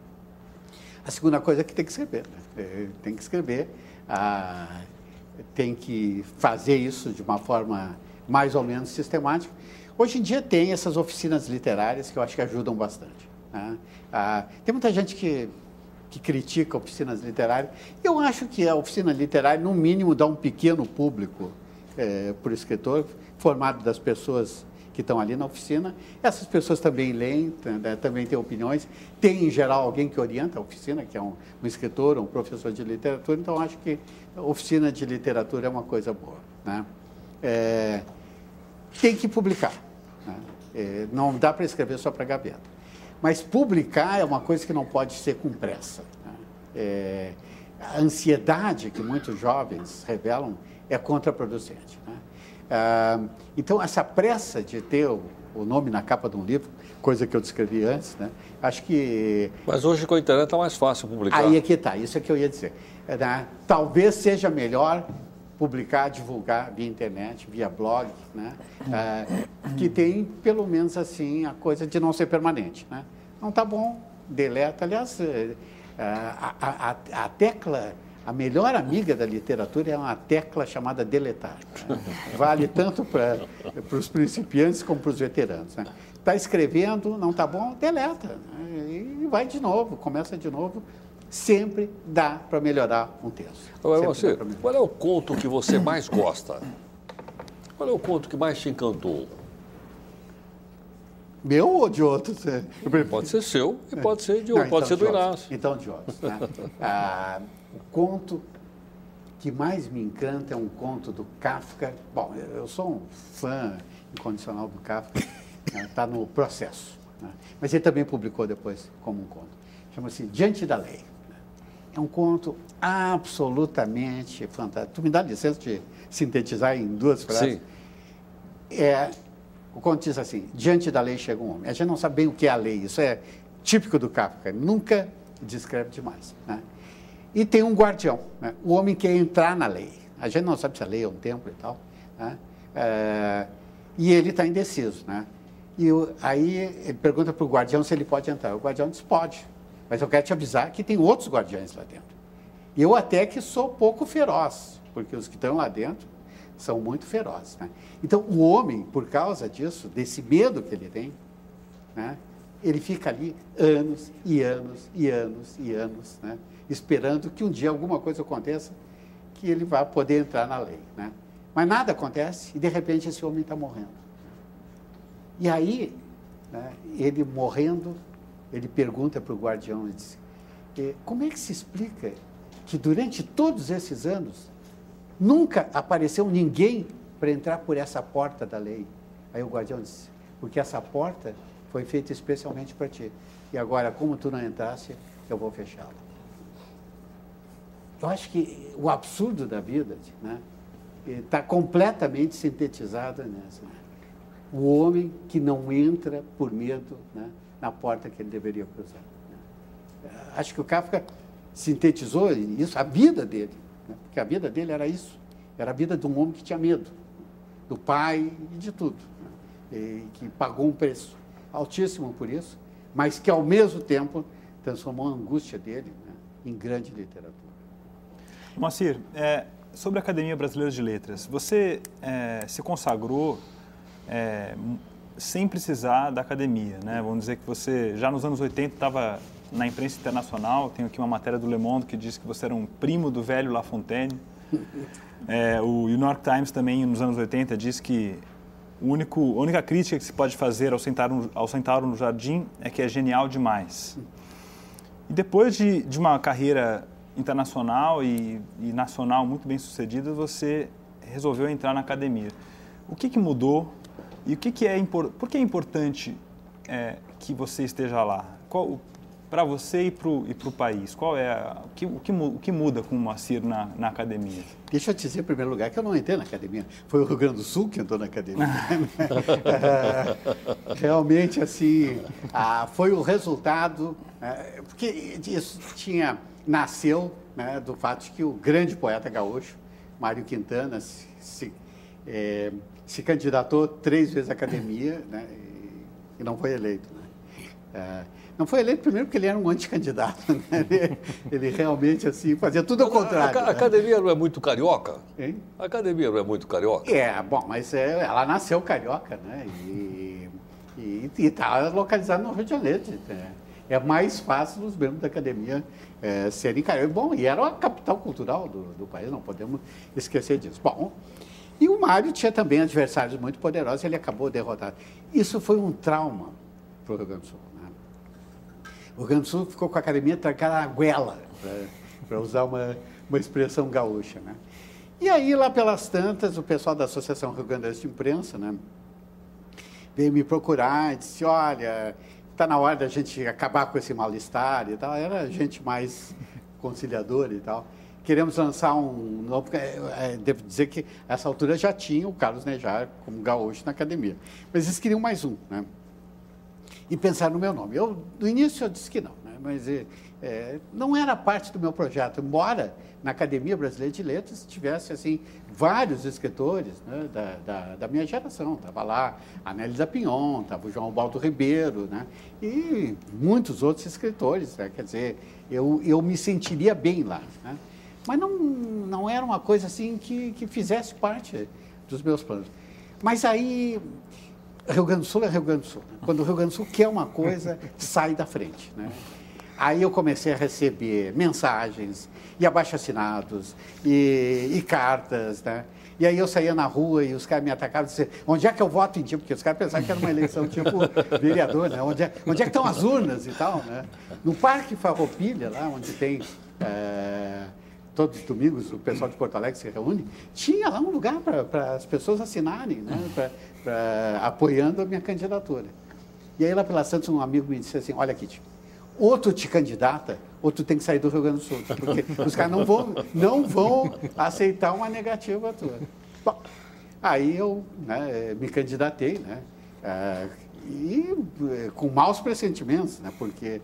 A segunda coisa é que tem que escrever. Né? É, tem que escrever, ah, tem que fazer isso de uma forma mais ou menos sistemática. Hoje em dia tem essas oficinas literárias que eu acho que ajudam bastante. Né? Ah, tem muita gente que, que critica oficinas literárias. Eu acho que a oficina literária, no mínimo, dá um pequeno público é, para o escritor, formado das pessoas que estão ali na oficina. Essas pessoas também leem, também têm opiniões. Tem, em geral, alguém que orienta a oficina, que é um, um escritor, um professor de literatura. Então, acho que a oficina de literatura é uma coisa boa. Né? É, tem que publicar. Né? É, não dá para escrever só para a gaveta. Mas publicar é uma coisa que não pode ser com pressa. Né? É, a ansiedade que muitos jovens revelam é contraproducente. Né? Ah, então, essa pressa de ter o, o nome na capa de um livro, coisa que eu descrevi antes, né? Acho que... Mas hoje com a internet está mais fácil publicar. Aí é que está, isso é que eu ia dizer. É, né? Talvez seja melhor publicar, divulgar via internet, via blog, né? Ah, que tem, pelo menos assim, a coisa de não ser permanente. Né? Não está bom, deleta. Aliás, a, a, a, a tecla, a melhor amiga da literatura é uma tecla chamada deletar. Né? Vale tanto para os principiantes como para os veteranos. Está, né? Escrevendo, não está bom, deleta. Né? E vai de novo, começa de novo. Sempre dá para melhorar um texto. Agora, você, qual é o conto que você mais gosta? Qual é o conto que mais te encantou? Meu ou de outros? Pode ser seu e pode ser de outro, Não, pode então ser do de Inácio. Então, de outros. Né? Ah, o conto que mais me encanta é um conto do Kafka. Bom, eu sou um fã incondicional do Kafka, está, né? No Processo. Né? Mas ele também publicou depois como um conto. Chama-se Diante da Lei. É um conto absolutamente fantástico. Tu me dá licença de sintetizar em duas frases? Sim. É, o conto diz assim, diante da lei chega um homem. A gente não sabe bem o que é a lei, isso é típico do Kafka, nunca descreve demais, né? E tem um guardião, né? O homem quer entrar na lei. A gente não sabe se a lei é um templo e tal, né? É, e ele está indeciso, né? E eu, aí ele pergunta para o guardião se ele pode entrar. O guardião diz, pode, mas eu quero te avisar que tem outros guardiões lá dentro. E eu até que sou pouco feroz, porque os que estão lá dentro são muito ferozes, né? Então, o homem, por causa disso, desse medo que ele tem, né, ele fica ali anos e anos e anos e anos, né, esperando que um dia alguma coisa aconteça que ele vá poder entrar na lei, né? Mas nada acontece e, de repente, esse homem está morrendo. E aí, né, ele morrendo, ele pergunta para o guardião, ele diz, como é que se explica que durante todos esses anos nunca apareceu ninguém para entrar por essa porta da lei? Aí o guardião disse, porque essa porta foi feita especialmente para ti. E agora, como tu não entrasse, eu vou fechá-la. Eu acho que o absurdo da vida, né, está completamente sintetizado nessa. Né? O homem que não entra por medo, né, na porta que ele deveria cruzar. Né? Acho que o Kafka sintetizou isso, a vida dele, né? Porque a vida dele era isso, era a vida de um homem que tinha medo, do pai e de tudo, né? E que pagou um preço altíssimo por isso, mas que ao mesmo tempo transformou a angústia dele, né, em grande literatura. Moacir, é, sobre a Academia Brasileira de Letras, você é, se consagrou é, sem precisar da academia, né? Vamos dizer que você já nos anos oitenta estava na imprensa internacional, tenho aqui uma matéria do Le Monde que diz que você era um primo do velho La Fontaine. É, o New York Times também, nos anos oitenta, diz que o único, a única crítica que se pode fazer ao Centauro, ao Centauro no Jardim é que é genial demais. E depois de, de uma carreira internacional e, e nacional muito bem sucedida, você resolveu entrar na academia. O que, que mudou e o que, que é, por que é importante é, que você esteja lá? Para você e para o país, qual é a, o, que, o, que, o que muda com o Moacir na, na academia? Deixa eu te dizer, em primeiro lugar, que eu não entrei na academia. Foi o Rio Grande do Sul que entrou na academia. Realmente, assim, ah, foi o resultado, é, porque isso tinha, nasceu, né, do fato de que o grande poeta gaúcho, Mário Quintana, se, se, é, se candidatou três vezes à academia, né, e, e não foi eleito. Né? É, Não foi eleito primeiro porque ele era um anticandidato, né? ele, ele realmente assim, fazia tudo ao contrário. A, a, a né? academia não é muito carioca? Hein? A academia não é muito carioca? É, bom, mas é, ela nasceu carioca, né? E está localizada no Rio de Janeiro. Né? É mais fácil os membros da academia é, serem cariocas. Bom, e era a capital cultural do, do país, não podemos esquecer disso. Bom, e o Mário tinha também adversários muito poderosos, ele acabou derrotado. Isso foi um trauma para o Rio Grande do Sul. O Rio Grande do Sul ficou com a academia trancada na goela, para usar uma, uma expressão gaúcha, né? E aí, lá pelas tantas, o pessoal da Associação Rio Grandense de Imprensa, né, veio me procurar e disse, olha, está na hora da gente acabar com esse mal-estar e tal. Era gente mais conciliadora e tal. Queremos lançar um novo... É, devo dizer que, a essa altura, já tinha o Carlos Nejar como gaúcho na academia. Mas eles queriam mais um, né? E pensaram no meu nome. Eu, no início, eu disse que não, né? Mas é, não era parte do meu projeto, embora na Academia Brasileira de Letras tivesse, assim, vários escritores, né, da, da, da minha geração. Estava lá a Nélida Pinhon, estava o João Baldo Ribeiro, né? E muitos outros escritores, né? Quer dizer, eu, eu me sentiria bem lá, né? Mas não, não era uma coisa assim que, que fizesse parte dos meus planos. Mas aí... Rio Grande do Sul é Rio Grande do Sul. Né? Quando o Rio Grande do Sul quer uma coisa, sai da frente. Né? Aí eu comecei a receber mensagens, e abaixo-assinados, e, e cartas. Né? E aí eu saía na rua e os caras me atacavam e diziam, onde é que eu voto em ti? Porque os caras pensavam que era uma eleição tipo vereador, né? Onde é, onde é que estão as urnas e tal, né? No Parque Farroupilha, lá onde tem... É... todos os domingos o pessoal de Porto Alegre se reúne, tinha lá um lugar para as pessoas assinarem, né, pra, pra, apoiando a minha candidatura. E aí lá pela Santos um amigo me disse assim, olha Kitty, ou tu te candidata, ou tu tem que sair do Rio Grande do Sul, porque os caras não vão, não vão aceitar uma negativa tua. Bom, aí eu, né, me candidatei, né, e com maus pressentimentos, né? Porque,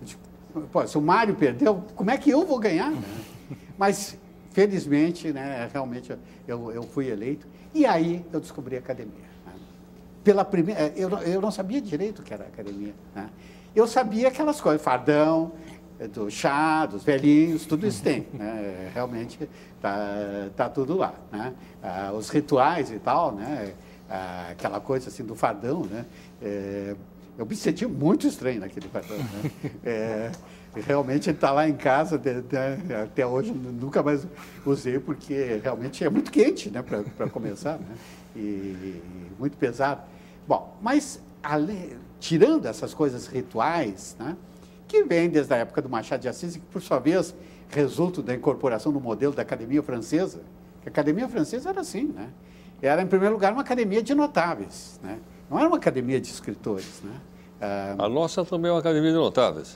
pô, se o Mário perdeu, como é que eu vou ganhar? Né? Mas, felizmente, né, realmente eu, eu fui eleito. E aí eu descobri a academia. Né? Pela primeira, eu, eu não sabia direito o que era a academia. Né? Eu sabia aquelas coisas, fardão, do chá, dos velhinhos, tudo isso tem. Né? Realmente tá, tá tudo lá. Né? Ah, os rituais e tal, né? Ah, aquela coisa assim do fardão, né? É, eu me senti muito estranho naquele fardão. Né? É, realmente ele está lá em casa, de, de, até hoje nunca mais usei, porque realmente é muito quente, né? Para começar, né? E, e muito pesado. Bom, mas além, tirando essas coisas rituais, né? Que vem desde a época do Machado de Assis e que, por sua vez, resultam da incorporação no modelo da Academia Francesa. A Academia Francesa era assim, né? Era, em primeiro lugar, uma academia de notáveis, né? Não era uma academia de escritores, né? Ah, a nossa também é uma academia de notáveis.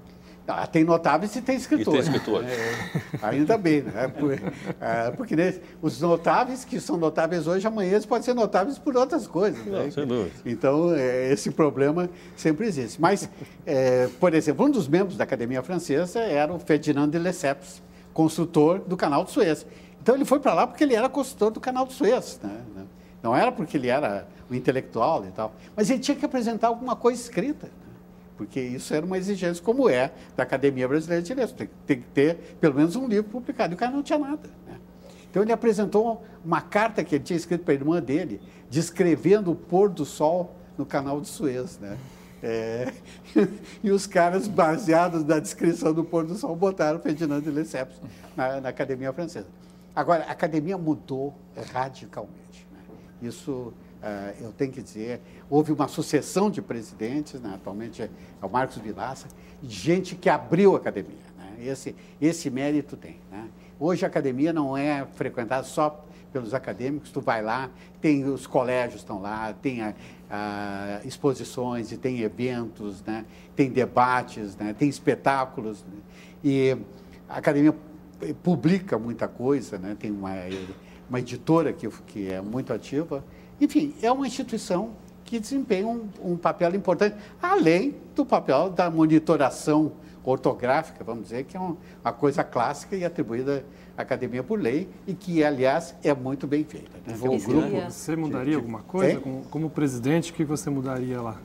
Ah, tem notáveis e tem escritores. E tem escritores. É, ainda bem, né? Por, ah, porque né, os notáveis que são notáveis hoje, amanhã eles podem ser notáveis por outras coisas. Não, né? sem dúvida. Então, é, esse problema sempre existe. Mas, é, por exemplo, um dos membros da Academia Francesa era o Ferdinand de Lesseps, construtor do Canal de Suez. Então, ele foi para lá porque ele era construtor do Canal de Suez. Né? Não era porque ele era um intelectual e tal. Mas ele tinha que apresentar alguma coisa escrita. Porque isso era uma exigência, como é, da Academia Brasileira de Letras. Tem, tem que ter pelo menos um livro publicado. E o cara não tinha nada. Né? Então, ele apresentou uma carta que ele tinha escrito para a irmã dele, descrevendo o pôr do sol no Canal de Suez. Né? É, e os caras, baseados na descrição do pôr do sol, botaram Ferdinand de Lesseps na, na Academia Francesa. Agora, a Academia mudou radicalmente. Né? Isso... Uh, eu tenho que dizer, houve uma sucessão de presidentes, né? Atualmente é o Marcos Vilaça, gente que abriu a academia. Né? Esse, esse mérito tem. Né? Hoje a academia não é frequentada só pelos acadêmicos, tu vai lá, tem os colégios estão lá, tem a, a, exposições e tem eventos, né? Tem debates, né? Tem espetáculos. Né? E a academia publica muita coisa, né? Tem uma, uma editora que, que é muito ativa. Enfim, é uma instituição que desempenha um, um papel importante, além do papel da monitoração ortográfica, vamos dizer, que é uma, uma coisa clássica e atribuída à academia por lei, e que, aliás, é muito bem feita. Né? Um grupo... Você mudaria alguma coisa? Como, como presidente, o que você mudaria lá?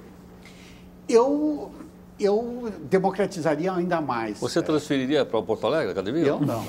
Eu... eu democratizaria ainda mais. Você transferiria para o Porto Alegre, a academia? Eu não.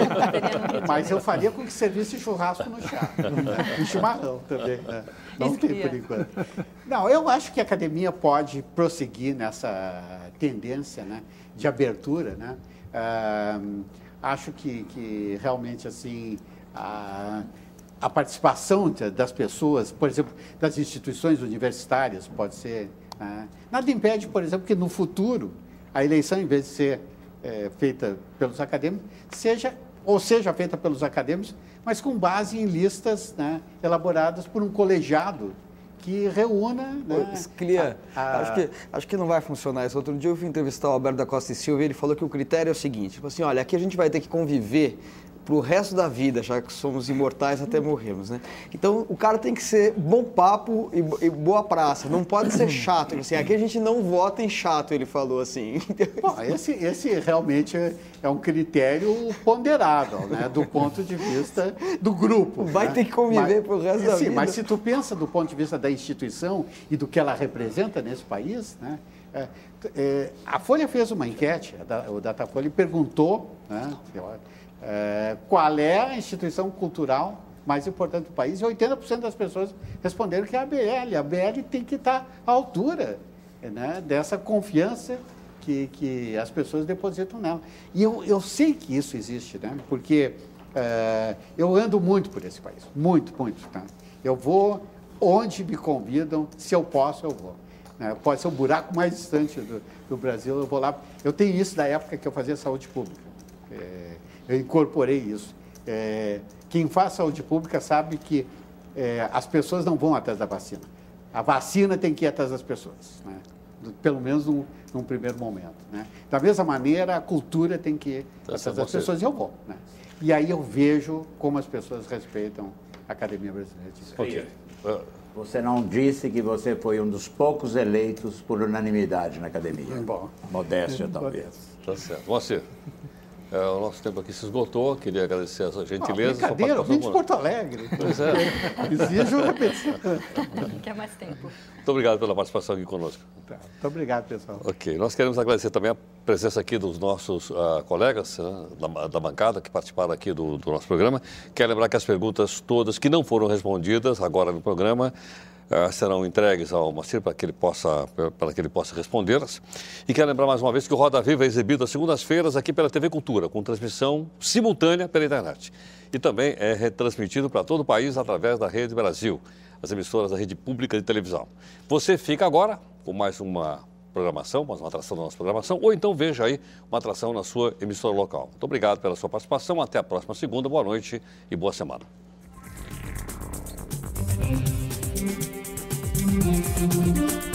Mas eu faria com que servisse churrasco no chá. Né? E chimarrão também. Né? Não tem por enquanto. Não, eu acho que a academia pode prosseguir nessa tendência, né, de abertura. Né? Ah, acho que, que realmente assim a, a participação das pessoas, por exemplo, das instituições universitárias pode ser... Ah, nada impede, por exemplo, que no futuro a eleição, em vez de ser é, feita pelos acadêmicos, seja, ou seja feita pelos acadêmicos, mas com base em listas, né, elaboradas por um colegiado que reúna... Né, Sclia, a, a... Acho, que, acho que não vai funcionar isso. Outro dia eu fui entrevistar o Alberto da Costa e Silva e ele falou que o critério é o seguinte, tipo assim, olha, aqui a gente vai ter que conviver para o resto da vida, já que somos imortais até morrermos, né? Então, o cara tem que ser bom papo e, e boa praça, não pode ser chato. Assim, aqui a gente não vota em chato, ele falou assim. Bom, esse, esse realmente é, é um critério ponderável, né? Do ponto de vista do grupo. Vai né? ter que conviver para o resto sim, da vida. Mas se tu pensa do ponto de vista da instituição e do que ela representa nesse país, né? É, é, a Folha fez uma enquete, o Datafolha, e perguntou, né? É, qual é a instituição cultural mais importante do país, e oitenta por cento das pessoas responderam que é a B L. A B L tem que estar à altura, né, dessa confiança que, que as pessoas depositam nela. E eu, eu sei que isso existe, né, porque é, eu ando muito por esse país, muito, muito. Tá? Eu vou onde me convidam, se eu posso, eu vou. Né? Pode ser o buraco mais distante do, do Brasil, eu vou lá. Eu tenho isso da época que eu fazia saúde pública. É, Eu incorporei isso. É, quem faz saúde pública sabe que é, as pessoas não vão atrás da vacina. A vacina tem que ir atrás das pessoas, né? Pelo menos num, num primeiro momento. Né? Da mesma maneira, a cultura tem que ir Então, atrás você... das pessoas, e eu vou. Né? E aí eu vejo como as pessoas respeitam a Academia Brasileira de Ciências. Ok. Uh, Você não disse que você foi um dos poucos eleitos por unanimidade na academia. Bom. Modéstia, talvez. Tá certo. Moacir, é, o nosso tempo aqui se esgotou. Queria agradecer a sua gentileza. Ah, brincadeira, eu vim de Porto Alegre. Pois é. Exijo repetição. Quer mais tempo. Muito obrigado pela participação aqui conosco. Tá, muito obrigado, pessoal. Ok, nós queremos agradecer também a presença aqui dos nossos uh, colegas né, da, da bancada que participaram aqui do, do nosso programa. Quero lembrar que as perguntas todas que não foram respondidas agora no programa uh, serão entregues ao Moacir para que ele possa, para que ele possa respondê-las. E quero lembrar mais uma vez que o Roda Viva é exibido às segundas-feiras aqui pela T V Cultura, com transmissão simultânea pela internet. E também é retransmitido para todo o país através da Rede Brasil, as emissoras da rede pública de televisão. Você fica agora com mais uma programação, mais uma atração da nossa programação, ou então veja aí uma atração na sua emissora local. Muito obrigado pela sua participação, até a próxima segunda, boa noite e boa semana. Música